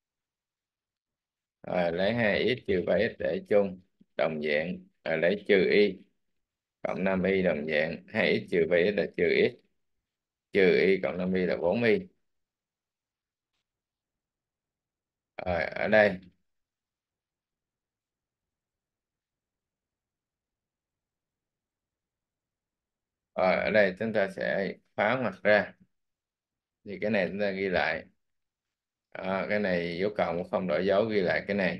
A: Rồi lấy 2x trừ 3x để chung, đồng dạng. Rồi lấy trừ y cộng 5y đồng dạng. 2x trừ 3x là trừ x, trừ y cộng 5y là 4y. Rồi ở đây, ở đây chúng ta sẽ phá ngoặc ra. Thì cái này chúng ta ghi lại. Cái này dấu cộng không đổi dấu, ghi lại cái này.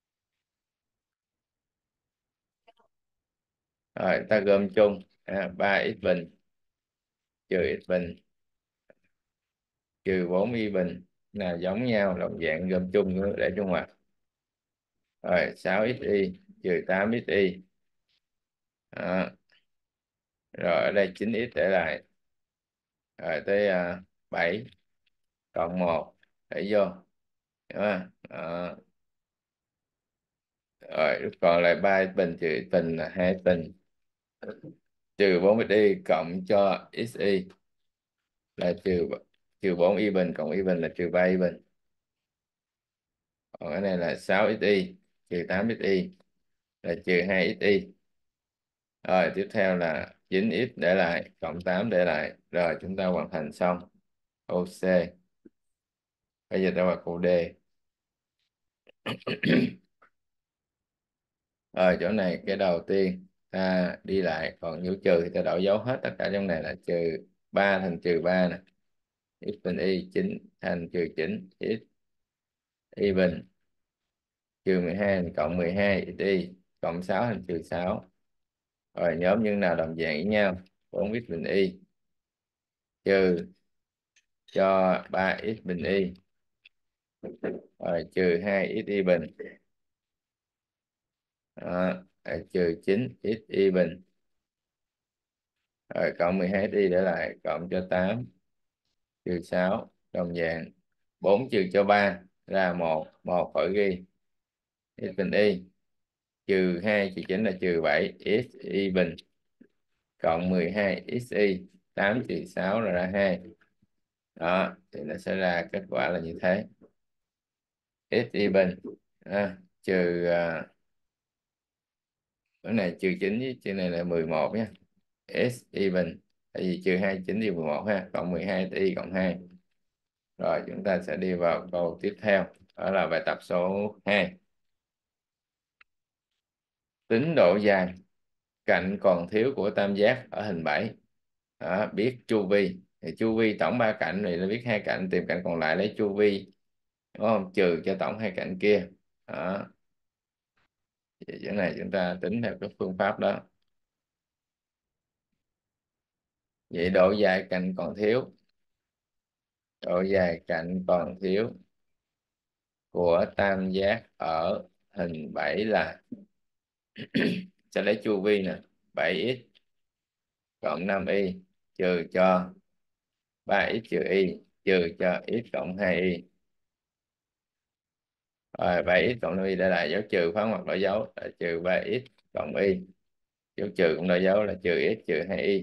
A: Rồi ta gom chung 3x bình trừ x bình trừ 4y bình là giống nhau, đồng dạng, gom chung nữa để chung ngoặc. Rồi 6xy trừ 8xy. Đó. Rồi ở đây 9x để lại. Rồi tới 7 cộng 1 để vô. Đúng không? Đó. Rồi lúc còn lại 3x bình trừ x bình là 2x bình trừ 4xy cộng cho xy là trừ trừ 4y bình cộng y bình là trừ 3y bình. Còn cái này là 6xy trừ 8xy là trừ 2xy. Rồi tiếp theo là 9x để lại cộng 8 để lại. Rồi chúng ta hoàn thành xong câu C. Bây giờ ta vào câu D. Ở chỗ này cái đầu tiên ta đi lại, còn dấu trừ thì ta đổi dấu hết, tất cả trong này là trừ 3 thành trừ 3 nè. X bình y 9 thành trừ 9, x y bình trừ 12 thành cộng 12, x y cộng 6 thành trừ 6. Rồi nhóm nhân nào đồng dạng với nhau, 4x bình y trừ cho 3x bình y, rồi trừ 2x y bình. Đó, rồi trừ 9x y bình, rồi cộng 12 y để lại, cộng cho 8 trừ 6 đồng dạng. 4 trừ cho 3 ra 1, 1 khỏi ghi. X bình y trừ 2 trừ 9 là trừ 7, x y bình cộng 12 x y, 8 trừ 6 là ra 2. Đó thì nó sẽ ra kết quả là như thế. X y bình trừ cái này trừ 9 với trên này là 11 nhé. S y bình, tại vì trừ 2 9 thì 11 ha, cộng 12 y cộng 2. Rồi chúng ta sẽ đi vào câu tiếp theo, đó là bài tập số 2. Tính độ dài cạnh còn thiếu của tam giác ở hình 7. Đó, biết chu vi. Thì chu vi tổng 3 cạnh này là biết 2 cạnh, tìm cạnh còn lại lấy chu vi, đúng không? Trừ cho tổng 2 cạnh kia. Đó. Vậy cái này chúng ta tính theo cái phương pháp đó. Vậy độ dài cạnh còn thiếu, độ dài cạnh còn thiếu của tam giác ở hình 7 là sẽ lấy chu vi nè, 7x cộng 5y trừ cho 3x trừ y trừ cho x cộng 2y. Rồi 7x cộng 5y để lại dấu trừ, phá ngoặc đổi dấu là trừ 3x cộng y, dấu trừ cũng đổi dấu là trừ x trừ 2y.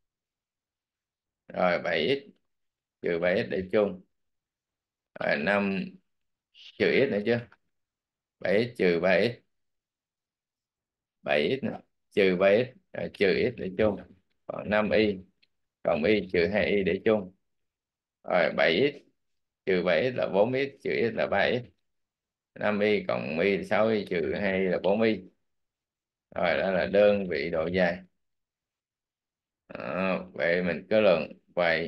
A: Rồi 7x trừ 3x để chung. Rồi 5 trừ x nữa chứ, 7x trừ 3x, 7x nè, trừ 3x rồi trừ x để chung, còn 5y. cộng y trừ 2y để chung. Rồi 7x trừ 7x là 4x, trừ x là 3x. 5y cộng y là 6y, trừ 2y là 4y. Rồi đó là đơn vị độ dài. Đó, vậy mình kết luận vậy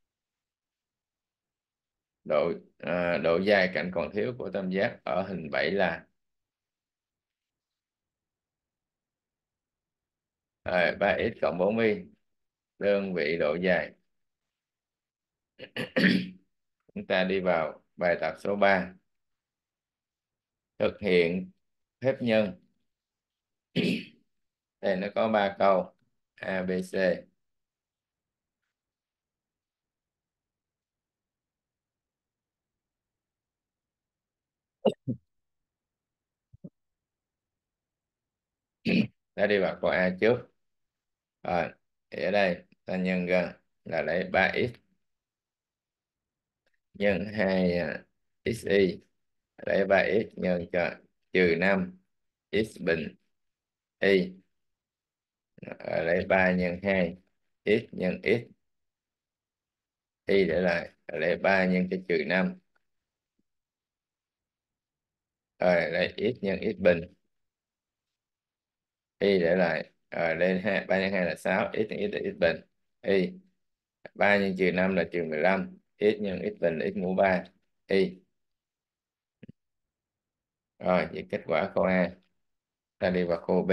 A: độ dài cạnh còn thiếu của tam giác ở hình 7 là 3x cộng 4y, đơn vị độ dài. Chúng ta đi vào bài tập số 3, thực hiện phép nhân. Đây nó có 3 câu A, B, C. Ta đi vào câu A trước. Rồi thì ở đây ta nhân ra là lấy 3x nhân 2 xy, lấy 3x nhân cho trừ 5 x bình y. Lấy 3 nhân 2 x nhân x, y để lại lấy 3 nhân cho trừ 5. Rồi lấy x nhân x bình, y để lại lên 2, 3 nhân 2 là 6, x nhân x là x bình, y 3 nhân trừ 5 là trừ 15, x nhân x bình là x mũ 3, y. Rồi vậy kết quả câu A. Ta đi vào câu B.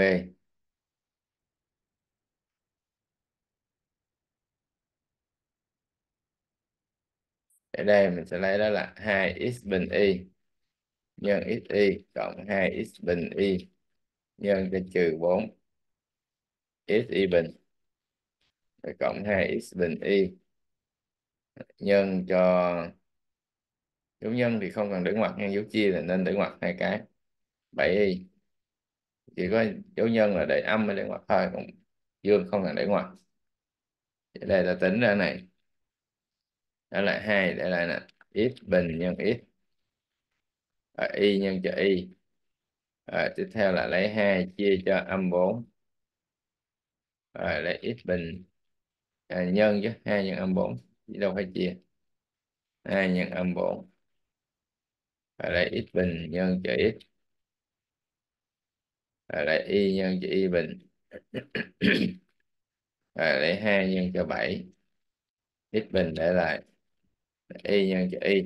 A: Ở đây mình sẽ lấy đó là 2x bình y nhân xy cộng 2x bình y nhân cho trừ 4 xy bình, rồi cộng 2x bình y nhân cho dấu nhân thì không cần để ngoặc nha, dấu chia là nên để ngoặc hai cái, 7y. Chỉ có dấu nhân là để âm mới để ngoặc thôi, còn dương không cần để ngoặc. Ở đây ta tính ra này, đó là 2 để lại là x bình nhân x, y nhân cho y. Tiếp theo là lấy 2 chia cho âm 4, lấy x bình, nhân chứ 2 nhân âm 4 chứ đâu phải chia, 2 nhân âm 4, lấy x bình nhân cho x, lấy y nhân cho y bình. Lấy 2 nhân cho 7, x bình để lại y nhân cho y.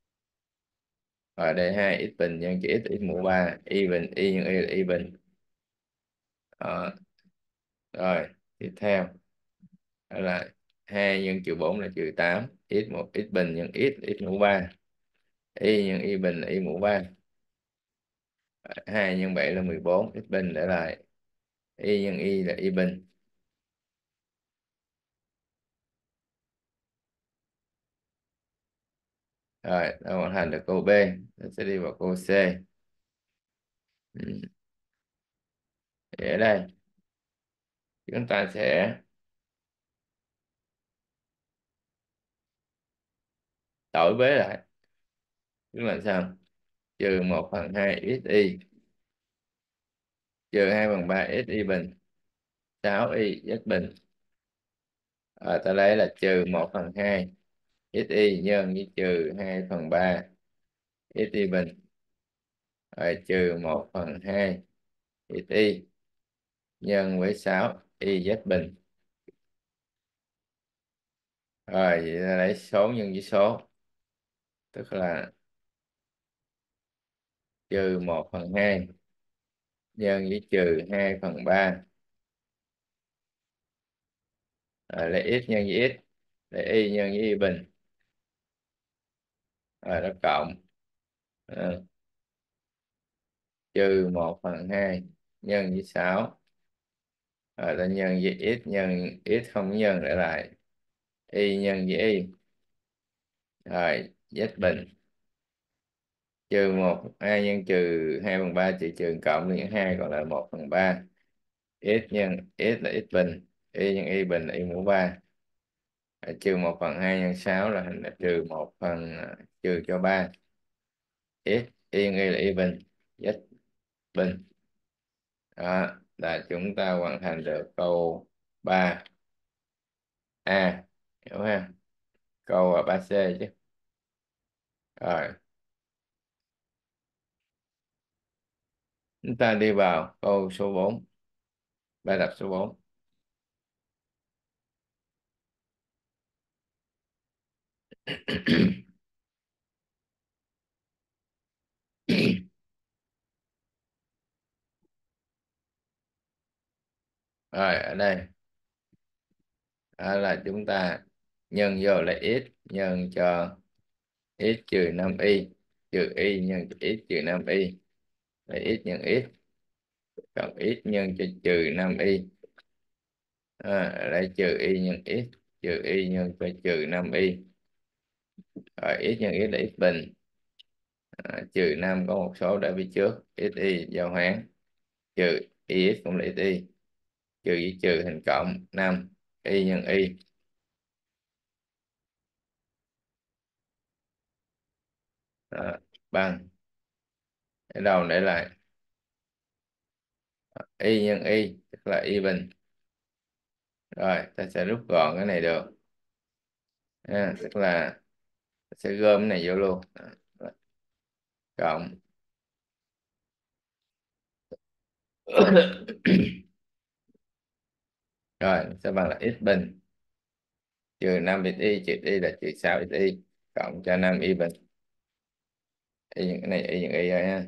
A: Đây 2 x bình nhân cho x, x mũ 3, y bình, y nhân y là y bình. Đó. Rồi tiếp theo đó là 2 nhân trừ 4 là trừ 8, x bình nhân x, x mũ 3, y nhân y bình là y mũ 3. 2 nhân 7 là 14, x bình để lại y nhân y là y bình. Rồi đã hoàn thành được câu B. Mình sẽ đi vào câu C. Ừ. Thì ở đây chúng ta sẽ đổi vế lại, tức là sao? Trừ 1 phần 2 xy trừ 2 phần 3 xy bình 6y z bình. Ta lấy là trừ 1 phần 2 xy nhân với trừ 2 phần 3 xy bình, trừ 1 phần 2 xy nhân với 6 y z bình. Rồi vậy ta lấy số nhân với số, tức là trừ 1 phần 2 nhân với trừ 2 phần 3, lấy x nhân với x, lấy y nhân với y bình, nó cộng ờ, trừ 1 phần 2 nhân với 6, ta nhân với x nhân x không nhân để lại y nhân với y, rồi z bình, trừ 1 2 nhân trừ 2 phần 3 trừ trừ cộng nhân 2 còn lại 1 phần 3, x nhân x là x bình, y nhân y bình là y mũ 3. Trừ 1 phần 2 nhân 6 là hình là trừ 1 phần trừ cho 3, x y nhân y là y bình, z bình. Đó là chúng ta hoàn thành được câu 3. A, hiểu ha. Câu 3C chứ. Rồi chúng ta đi vào câu số 4, bài tập số 4. Rồi ở đây đó là chúng ta nhân vô là x nhân cho x trừ 5y trừ y nhân cho x trừ 5y là x nhân x, cộng x nhân cho trừ 5y, ở đây trừ y nhân x trừ y nhân cho trừ 5y, rồi x nhân x là x bình, trừ 5 có một số đã biết trước x y giao hoán, trừ y x cũng là x y, trừ với trừ thành cộng 5 y nhân y, bằng cái đầu để lại y nhân y tức là y bình. Rồi ta sẽ rút gọn cái này được, tức là sẽ gom cái này vô luôn. Cộng rồi sẽ bằng là x bình trừ 5 y trừ y là trừ 6 y cộng cho 5 y bình, y cái này y nhân y rồi ha.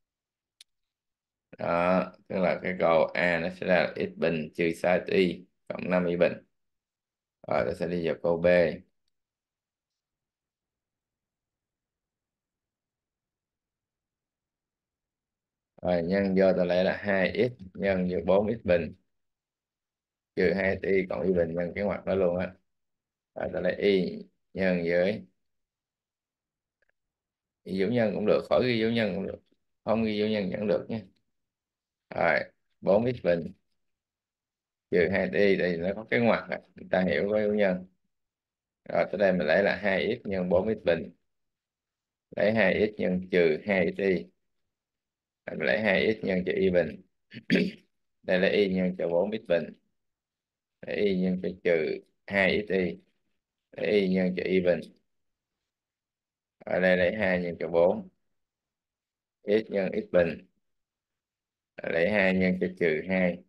A: Đó tức là cái câu A nó sẽ là x bình trừ 6 y cộng 5 y bình. Rồi ta sẽ đi vào câu B. Rồi nhân vô ta lấy là 2x nhân vô 4x bình trừ 2y cộng y bình, nhân cái ngoặc đó luôn á. Rồi ta lấy y nhân với ghi dấu nhân cũng được, khỏi ghi dấu nhân cũng được, không ghi dấu nhân vẫn được nhé. Rồi 4x bình trừ 2y đây nó có cái ngoặc à, người ta hiểu có dấu nhân. Rồi tới đây mình lấy là 2x nhân 4x bình, lấy 2x nhân trừ 2y, rồi mình lấy 2x nhân cho y bình. Đây là y nhân cho 4x bình, lấy y nhân cho trừ 2xy, lấy y nhân cho y bình. Ở đây lấy 2 nhân cho 4 x nhân x bình, lấy 2 nhân cho trừ 2,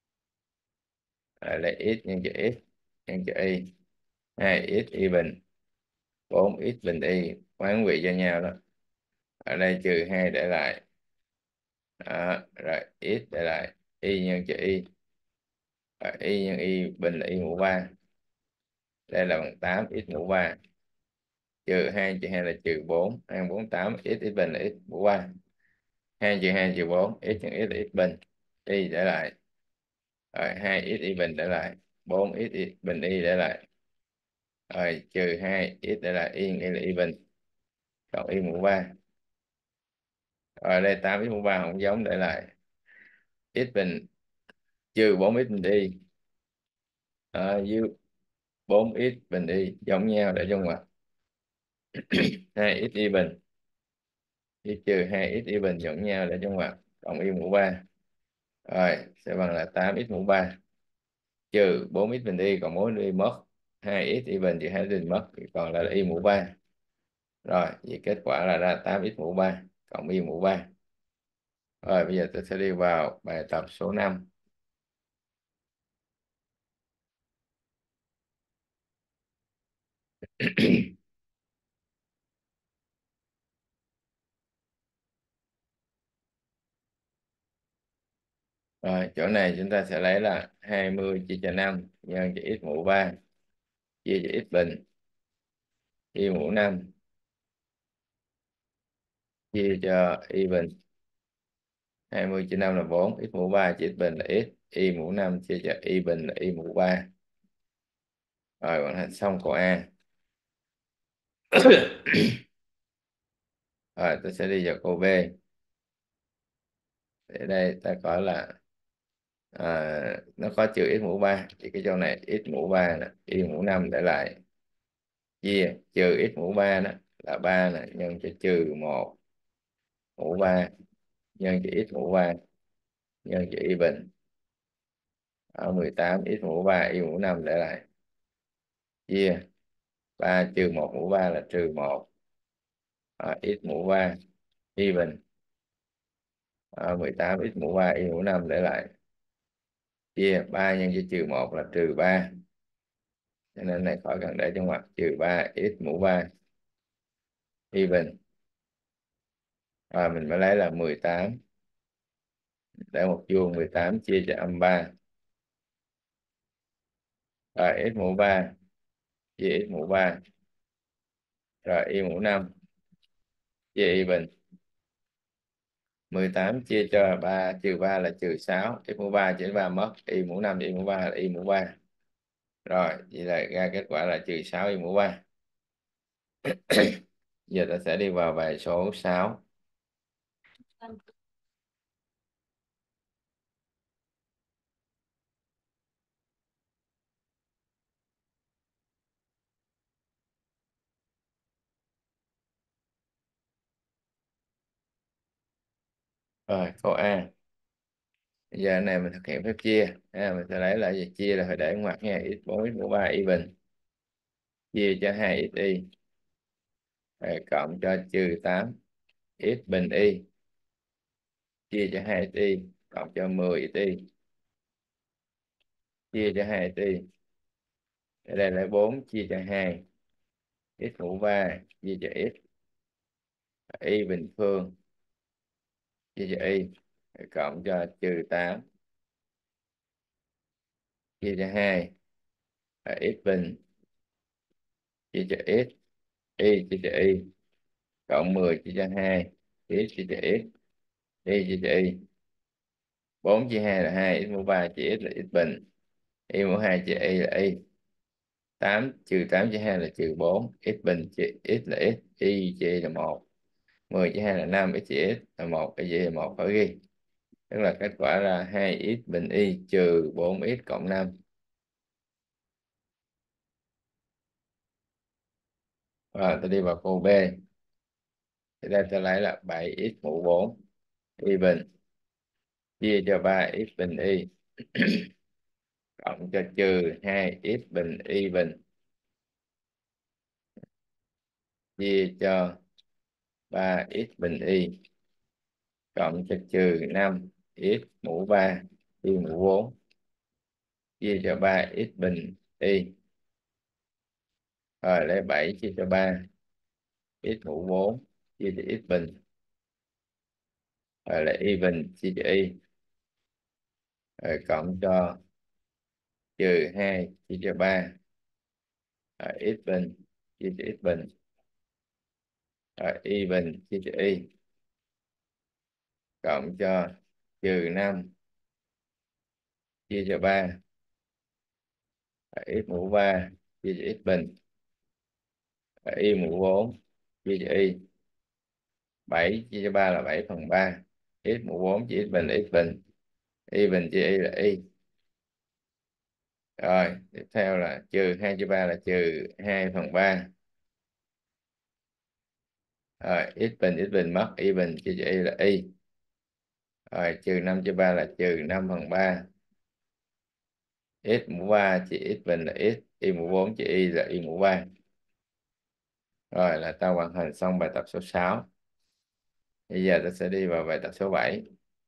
A: lấy x nhân cho x nhân cho y, 2x y bình 4x bình y, hoán vị cho nhau đó. Ở đây trừ 2 để lại, rồi x để lại y nhân cho y, y nhân y bình là y mũ 3, đây là bằng 8 x mũ 3, trừ 2 là trừ 4, 2 4 8 x y bình là x mũ 3, 2 trừ 2 trừ 4 x nhân x là x bình, y để lại, rồi 2 x y bình để lại, 4 x y bình y để lại, rồi trừ 2 x để lại y nhân y là y bình cộng y mũ 3. Rồi đây 8 x mũ 3 không giống để lại x bình trừ 4 x bình y, dưới 4 x bình y giống nhau để trong ngoặc, 2 x y bình y trừ 2 x y bình giống nhau để trong ngoặc cộng y mũ 3. Rồi sẽ bằng là 8 x mũ 3 trừ 4 x bình y, còn 4 y mất, 2 x y bình trừ 2 x bình mất thì còn lại là y mũ 3. Rồi vậy kết quả là ra 8 x mũ 3 cộng y mũ 3. Rồi bây giờ tôi sẽ đi vào bài tập số 5. Rồi chỗ này chúng ta sẽ lấy là 20 chia cho 5 nhân cho x mũ 3 chia cho x bình y mũ 5 chia cho y bình. 20 chia 5 là 4, x mũ 3 chia x bình là x, y mũ 5 chia cho y bình là y mũ 3. Rồi hoàn thành xong câu A. Rồi tôi sẽ đi vào câu B. Ở đây ta có là nó có trừ x mũ 3 thì cái chỗ này x mũ 3 nè, y mũ 5 để lại, chia trừ x mũ 3 đó là 3 nè nhân cho trừ 1 mũ 3 nhân cho x mũ 3 nhân cho y bình ở 18 x mũ 3 y mũ 5 để lại. chia 3 trừ 1 mũ 3 là trừ 1, x mũ 3 even, 18 x mũ 3 y mũ 5 để lại, chia 3 nhân cho trừ 1 là trừ 3, cho nên này khỏi cần để trong ngoặc, trừ 3 x mũ 3 even, mình mới lấy là 18, để một vuông 18 chia cho âm 3, rồi x mũ 3 chia x mũ 3, rồi y mũ 5 chia even, 18 chia cho 3 trừ 3 là trừ 6, x mũ 3 chia 3 mất, y mũ 5 y mũ 3 là y mũ 3. Rồi vậy là ra kết quả là trừ 6 y mũ 3. Giờ ta sẽ đi vào bài số 6. Rồi câu A, bây giờ này mình thực hiện phép chia, mình sẽ lấy lại gì, chia là phải để ngoặc nha, x4 x mũ 3 even, chia cho 2xy, rồi cộng cho trừ 8 x bình y, chia cho 2xy, cộng cho 10xy, chia cho 2xy, ở đây là 4 chia cho 2, x mũ 3 chia cho x, y bình phương chia cho y, rồi cộng cho trừ 8 chia cho 2, x bình chia cho x, y chia cho y, cộng 10 chia cho 2, x chia cho x, y chia cho y, 4 chia 2 là 2, x mũ 3 chia x là x bình, y mũ 2 chia y là y, 8 trừ 8 chia 2 là trừ 4, x bình chia x là x, y chia y là 1, 10 chia 2 là 5, x chia x là 1, y chia y là 1, phải ghi. Tức là kết quả là 2x bình y trừ 4x cộng 5. Và ta đi vào câu B. Thì đây ta lấy là 7x mũ 4 y bình, chia cho 3x bình y, cộng cho trừ 2x bình y bình, chia cho 3x bình y, cộng cho trừ 5x mũ 3 y mũ 4, chia cho 3x bình y. Rồi lấy 7 chia cho 3, x mũ 4 chia cho x bình, rồi lấy y bình chia cho y, rồi cộng cho trừ 2 chia cho 3, rồi x bình chia cho x bình, rồi y bình chia cho y, cộng cho trừ 5 chia cho 3, rồi x mũ 3 chia cho x bình, rồi y mũ 4 chia cho y, 7 chia cho 3 là 7/3, x mũ 4 chia x bình là x bình, y bình chia y là y. Rồi tiếp theo là trừ 2 chia 3 là trừ 2/3, rồi x bình mất, y bình chia cho y là y, rồi trừ 5 chia 3 là trừ 5/3, x mũ 3 chia x bình là x, y mũ 4 chia y là y mũ 3. Rồi là ta hoàn thành xong bài tập số 6. Bây giờ ta sẽ đi vào bài tập số 7.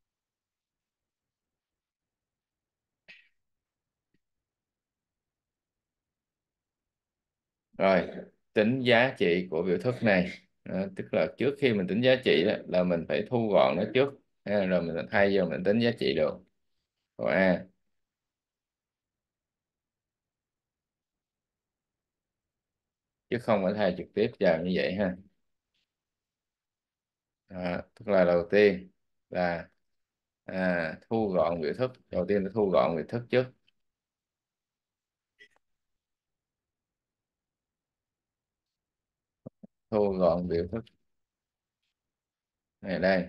A: Rồi tính giá trị của biểu thức này. Tức là trước khi mình tính giá trị đó, là mình phải thu gọn nó trước, rồi mình thay vô mình tính giá trị được. Câu A, chứ không phải thay trực tiếp vào như vậy ha. Tức là đầu tiên là thu gọn biểu thức. Đầu tiên là thu gọn biểu thức trước. Thu gọn biểu thức này đây.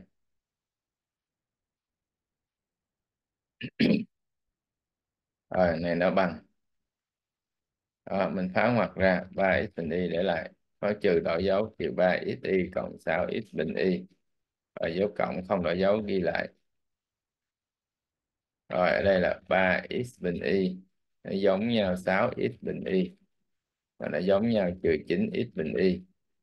A: Rồi này nó bằng. Đó, mình phá ngoặc ra 3x bình y để lại, có trừ đổi dấu, trừ 3xy cộng 6x bình y, và dấu cộng không đổi dấu ghi lại. Rồi ở đây là 3x bình y, nó giống nhau 6x bình y. và nó giống nhau, trừ 9 x bình y,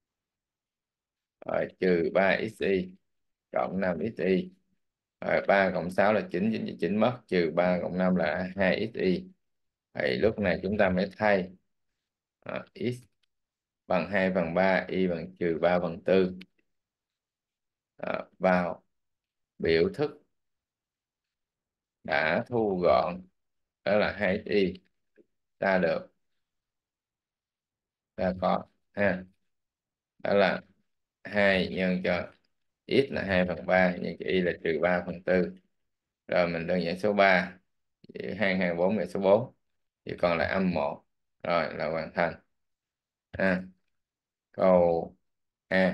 A: rồi trừ 3 xy cộng 5 xy, rồi 3 cộng 6 là 9, 9 9 mất, trừ 3 cộng 5 là 2 xy. Vậy lúc này chúng ta mới thay x bằng 2 phần 3, y bằng trừ 3 phần 4 vào biểu thức đã thu gọn, đó là 2y. Ta được, ta có ha, đó là 2 nhân cho x là 2 phần 3 nhân cho y là trừ 3 phần 4. Rồi mình đơn giản số 3, 2 2 4 là số 4, chỉ còn lại âm 1. Rồi là hoàn thành. À, câu A.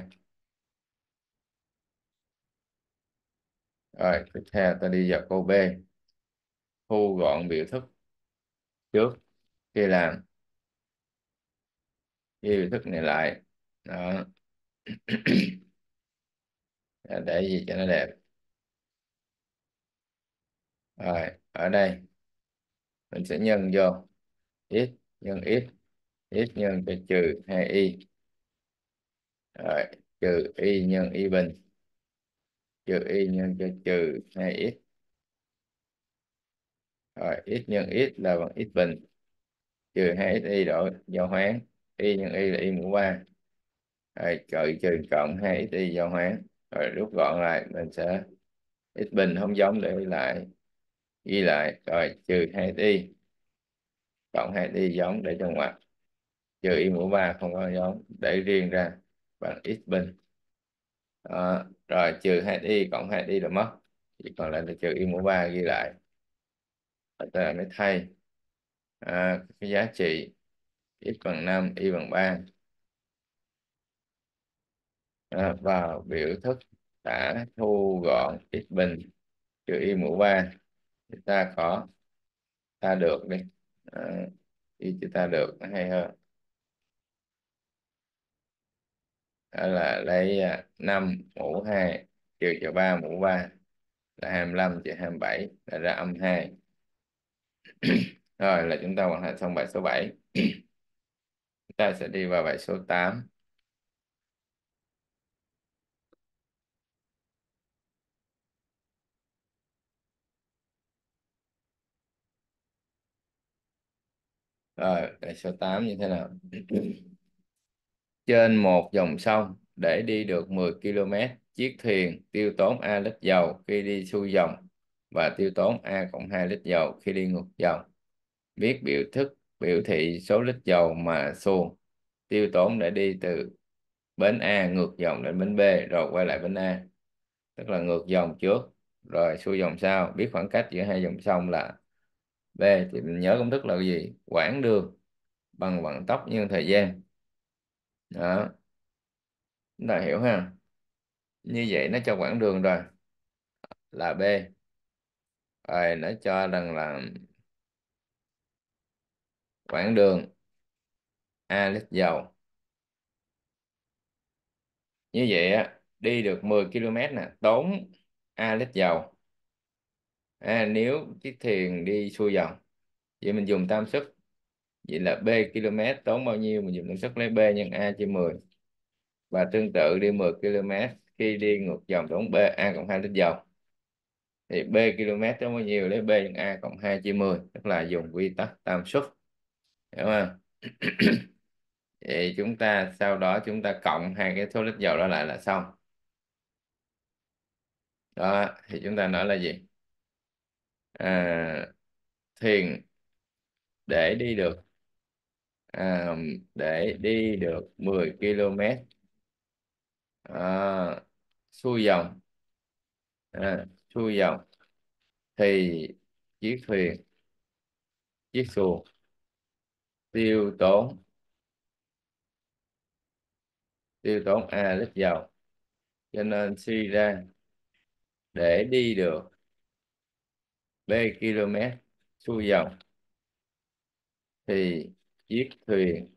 A: Rồi tiếp theo ta đi vào câu B. Thu gọn biểu thức trước khi làm, ghi biểu thức này lại. Đó. Để gì cho nó đẹp. Rồi ở đây mình sẽ nhân vô x nhân x, x nhân cho trừ 2y, rồi trừ y nhân y bình, trừ y nhân cho trừ 2x, rồi x nhân x là bằng x bình, trừ 2xy đổi giao hoán, y nhân y là y mũ 3, rồi trừ cộng 2xy giao hoán, rồi rút gọn lại mình sẽ x bình không giống để lại, ghi lại, rồi trừ 2y cộng 2y giống để trong ngoặc, trừ y mũ 3 không có giống để riêng ra bằng x bình. Đó. Rồi trừ 2y cộng 2y là mất, chỉ còn lại là trừ y mũ 3 ghi lại. Rồi ta mới thay cái giá trị x bằng 5, y bằng 3 vào biểu thức đã thu gọn x bình trừ y mũ 3. Chúng ta có, ta được đi, y chúng ta được nó hay hơn. Đó là lấy 5 mũ 2 trừ cho 3 mũ 3 là 25 trừ 27 là ra âm 2. Rồi là chúng ta hoàn thành xong bài số 7. Chúng ta sẽ đi vào bài số 8. Rồi bài số 8 như thế nào? Trên một dòng sông, để đi được 10 km, chiếc thuyền tiêu tốn A lít dầu khi đi xuôi dòng và tiêu tốn A cộng 2 lít dầu khi đi ngược dòng. Viết biểu thức biểu thị số lít dầu mà xuồng tiêu tốn để đi từ bến A ngược dòng đến bến B rồi quay lại bến A. Tức là ngược dòng trước rồi xuôi dòng sau. Biết khoảng cách giữa hai dòng sông là B, thì mình nhớ công thức là cái gì? Quãng đường bằng vận tốc nhân thời gian. Đó, chúng ta hiểu ha. Như vậy nó cho quãng đường rồi là B, rồi nó cho rằng là quãng đường A lít dầu. Như vậy á, đi được 10 km nè, tốn A lít dầu. Nếu chiếc thuyền đi xuôi dòng, vậy mình dùng tam suất, vậy là B km tốn bao nhiêu, mình dùng tam suất lấy B nhân A chia 10. Và tương tự đi 10 km, khi đi ngược dòng tốn B A cộng 2 lít dầu, thì B km tốn bao nhiêu, lấy B nhân A cộng 2 chia 10, tức là dùng quy tắc tam suất, hiểu không? Vậy chúng ta sau đó chúng ta cộng hai cái số lít dầu đó lại là xong. Đó thì chúng ta nói là gì? à, Thuyền để đi được à, để đi được 10 km xuôi dòng, xuôi dòng thì chiếc thuyền, chiếc xuồng tiêu tốn A lít dầu, cho nên suy ra để đi được B km xuôi dòng thì chiếc thuyền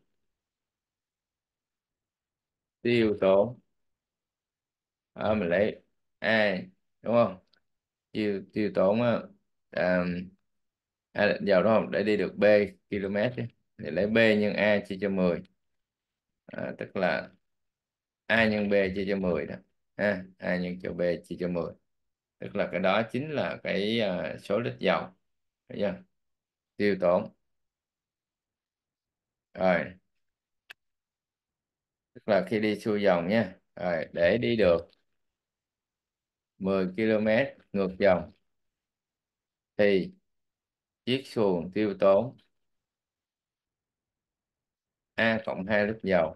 A: tiêu tốn, mình lấy A đúng không, tiêu tiêu tốn á, à, A lít dầu đúng không, để đi được B km chứ. thì lấy b nhân a chia cho 10. Tức là a nhân b chia cho 10 đó. A nhân cho b chia cho 10, tức là cái đó chính là cái số lít dầu, thấy chưa? Tiêu tốn. Rồi, tức là khi đi xuôi dòng nha, rồi để đi được 10 km ngược dòng thì chiếc xuồng tiêu tốn a cộng 2 lít dầu.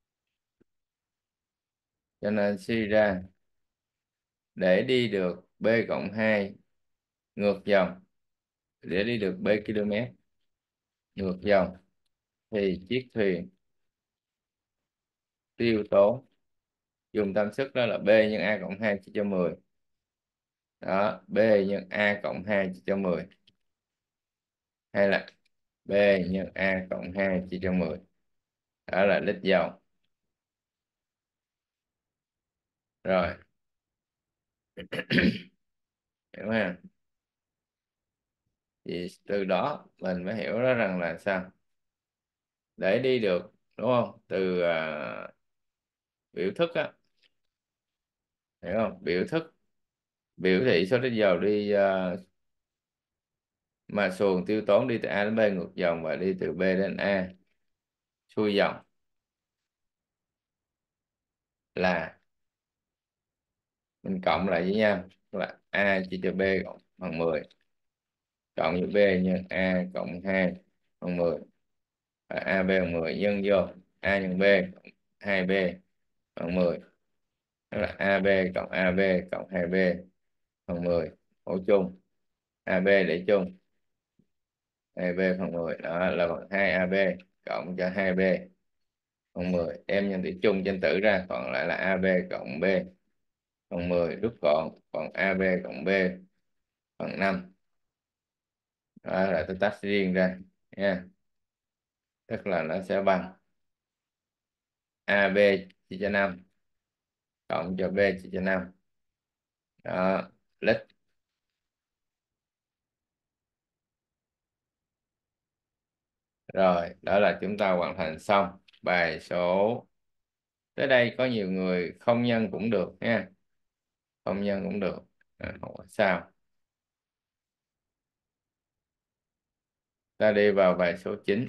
A: Cho nên suy ra để đi được b cộng 2 ngược dòng, để đi được b km ngược dòng thì chiếc thuyền tiêu tốn, dùng tam sức đó là b nhân a cộng 2 chia cho 10. Đó, b nhân a cộng 2 chia cho 10, hay là b nhân a cộng 2 chia cho 10, đó là lít dầu. Rồi, hiểu không? Thì từ đó mình mới hiểu đó rằng là sao, để đi được, đúng không, từ biểu thức á, hiểu không, biểu thức biểu thị số lít dầu đi mà xuồng tiêu tốn đi từ A đến B ngược dòng và đi từ B đến A xuôi dòng là mình cộng lại với nhau, là A chia cho B bằng 10 cộng với B nhân A cộng 2 bằng 10, và AB bằng 10 nhân vô A nhân B cộng 2B bằng 10, đó là AB cộng AB cộng 2B bằng 10, mẫu chung AB để chung 2B phần 10, đó là bằng 2AB cộng cho 2B phần 10, đem nhân tử chung trên tử ra còn lại là AB cộng B phần 10, rút gọn còn AB cộng B phần 5. Đó là tôi tách riêng ra nha, tức là nó sẽ bằng AB chia cho 5 cộng cho B chia cho 5, đó, lít. Rồi, đó là chúng ta hoàn thành xong bài số. Tới đây có nhiều người không nhân cũng được nha, không nhân cũng được, không có sao. Ta đi vào bài số 9.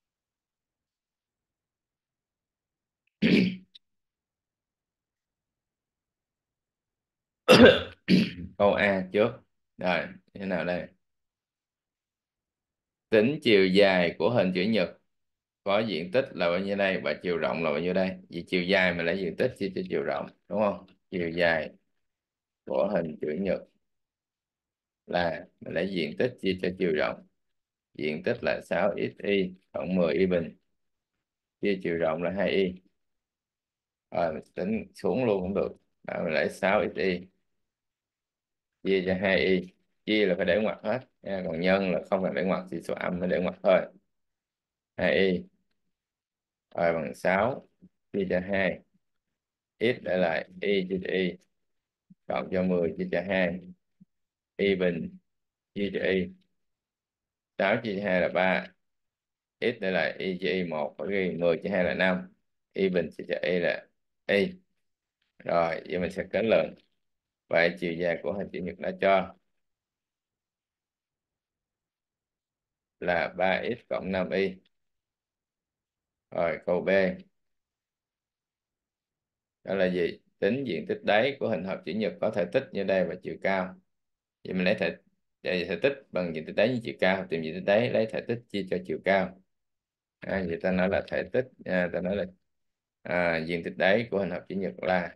A: Câu A trước. Rồi, thế nào đây? Tính chiều dài của hình chữ nhật có diện tích là bao nhiêu đây và chiều rộng là bao nhiêu đây? Vì chiều dài mình lấy diện tích chia cho chiều rộng, đúng không? Chiều dài của hình chữ nhật là mình lấy diện tích chia cho chiều rộng. Diện tích là 6xy cộng 10y bình, chia chiều rộng là 2y. Rồi mình tính xuống luôn cũng được. Đó, mình lấy 6xy chia cho 2y. Chia là phải để ngoặc hết nha. Còn nhân là không cần để ngoặc, chỉ số âm mới để ngoặc thôi. 2y rồi bằng 6 chia cho 2, x để lại y chia cho y cộng cho 10 chia cho 2, y bình chia cho y. 6 chia cho 2 là 3, x để lại y chia y 1, phải ghi 10 chia 2 là 5, y bình chia cho y là y. Rồi giờ mình sẽ kết luận vậy chiều dài của hình chữ nhật đã cho là 3x cộng 5y. Rồi câu B, đó là gì? Tính diện tích đáy của hình hộp chữ nhật có thể tích như đây và chiều cao. Vậy mình lấy thể tích bằng diện tích đáy với chiều cao, tìm diện tích đáy lấy thể tích chia cho chiều cao. Vậy ta nói là thể tích, ta nói là diện tích đáy của hình hộp chữ nhật là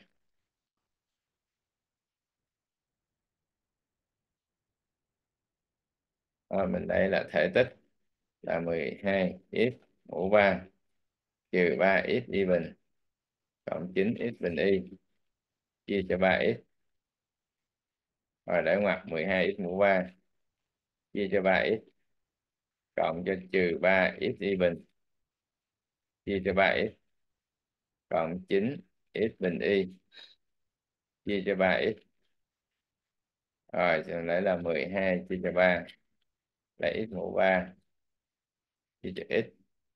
A: mình đây là thể tích là 12x mũ 3 trừ 3x y bình cộng 9x bình y chia cho 3x. Rồi để ngoặc 12x mũ 3 chia cho 3x cộng cho trừ 3x y bình chia cho 3x cộng 9x bình y chia cho 3x. Rồi sẽ lấy là 12 chia cho 3 là x mũ 3 chia cho x.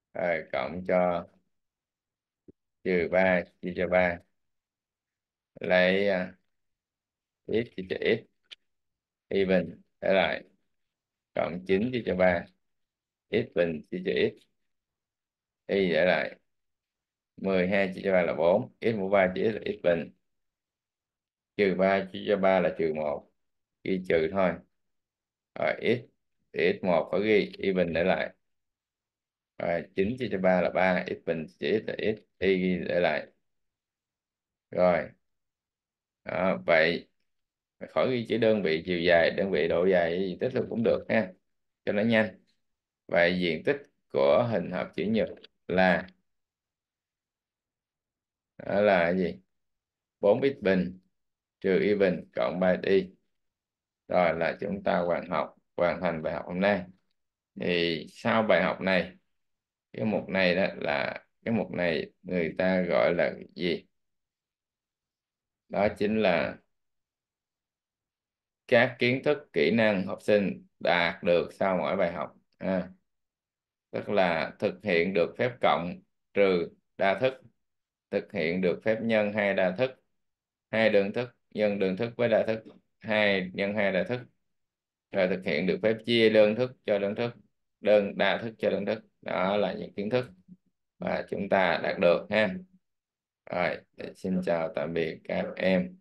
A: Rồi cộng cho trừ 3 chia cho 3, lấy x chia cho x, y bình để lại, cộng 9 chia cho 3, x bình chia cho x, y để lại, 12 chia cho 3 là 4, x mũ 3 chia x là x bình, trừ 3 chia cho 3 là trừ 1, ghi trừ thôi. Rồi x thì x1 phải ghi, y bình để lại. Rồi 9 chia cho 3 là 3, x bình chia x là x, y ghi để lại. Rồi đó, vậy khỏi ghi chữ đơn vị chiều dài, đơn vị độ dài diện tích luôn cũng được ha, cho nó nhanh. Vậy diện tích của hình hộp chữ nhật là, đó là cái gì? 4x bình trừ y bình cộng 3y. Rồi là chúng ta hoàn thành bài học hôm nay. Thì sau bài học này, cái mục này đó là cái mục này người ta gọi là gì? Đó chính là các kiến thức kỹ năng học sinh đạt được sau mỗi bài học. Tức là thực hiện được phép cộng trừ đa thức, thực hiện được phép nhân hai đa thức, hai đơn thức nhân đơn thức với đa thức, hai nhân hai đa thức, rồi thực hiện được phép chia đơn thức cho đơn thức, đơn đa thức cho đơn thức. Đó là những kiến thức mà chúng ta đạt được ha. Rồi, xin chào tạm biệt các em.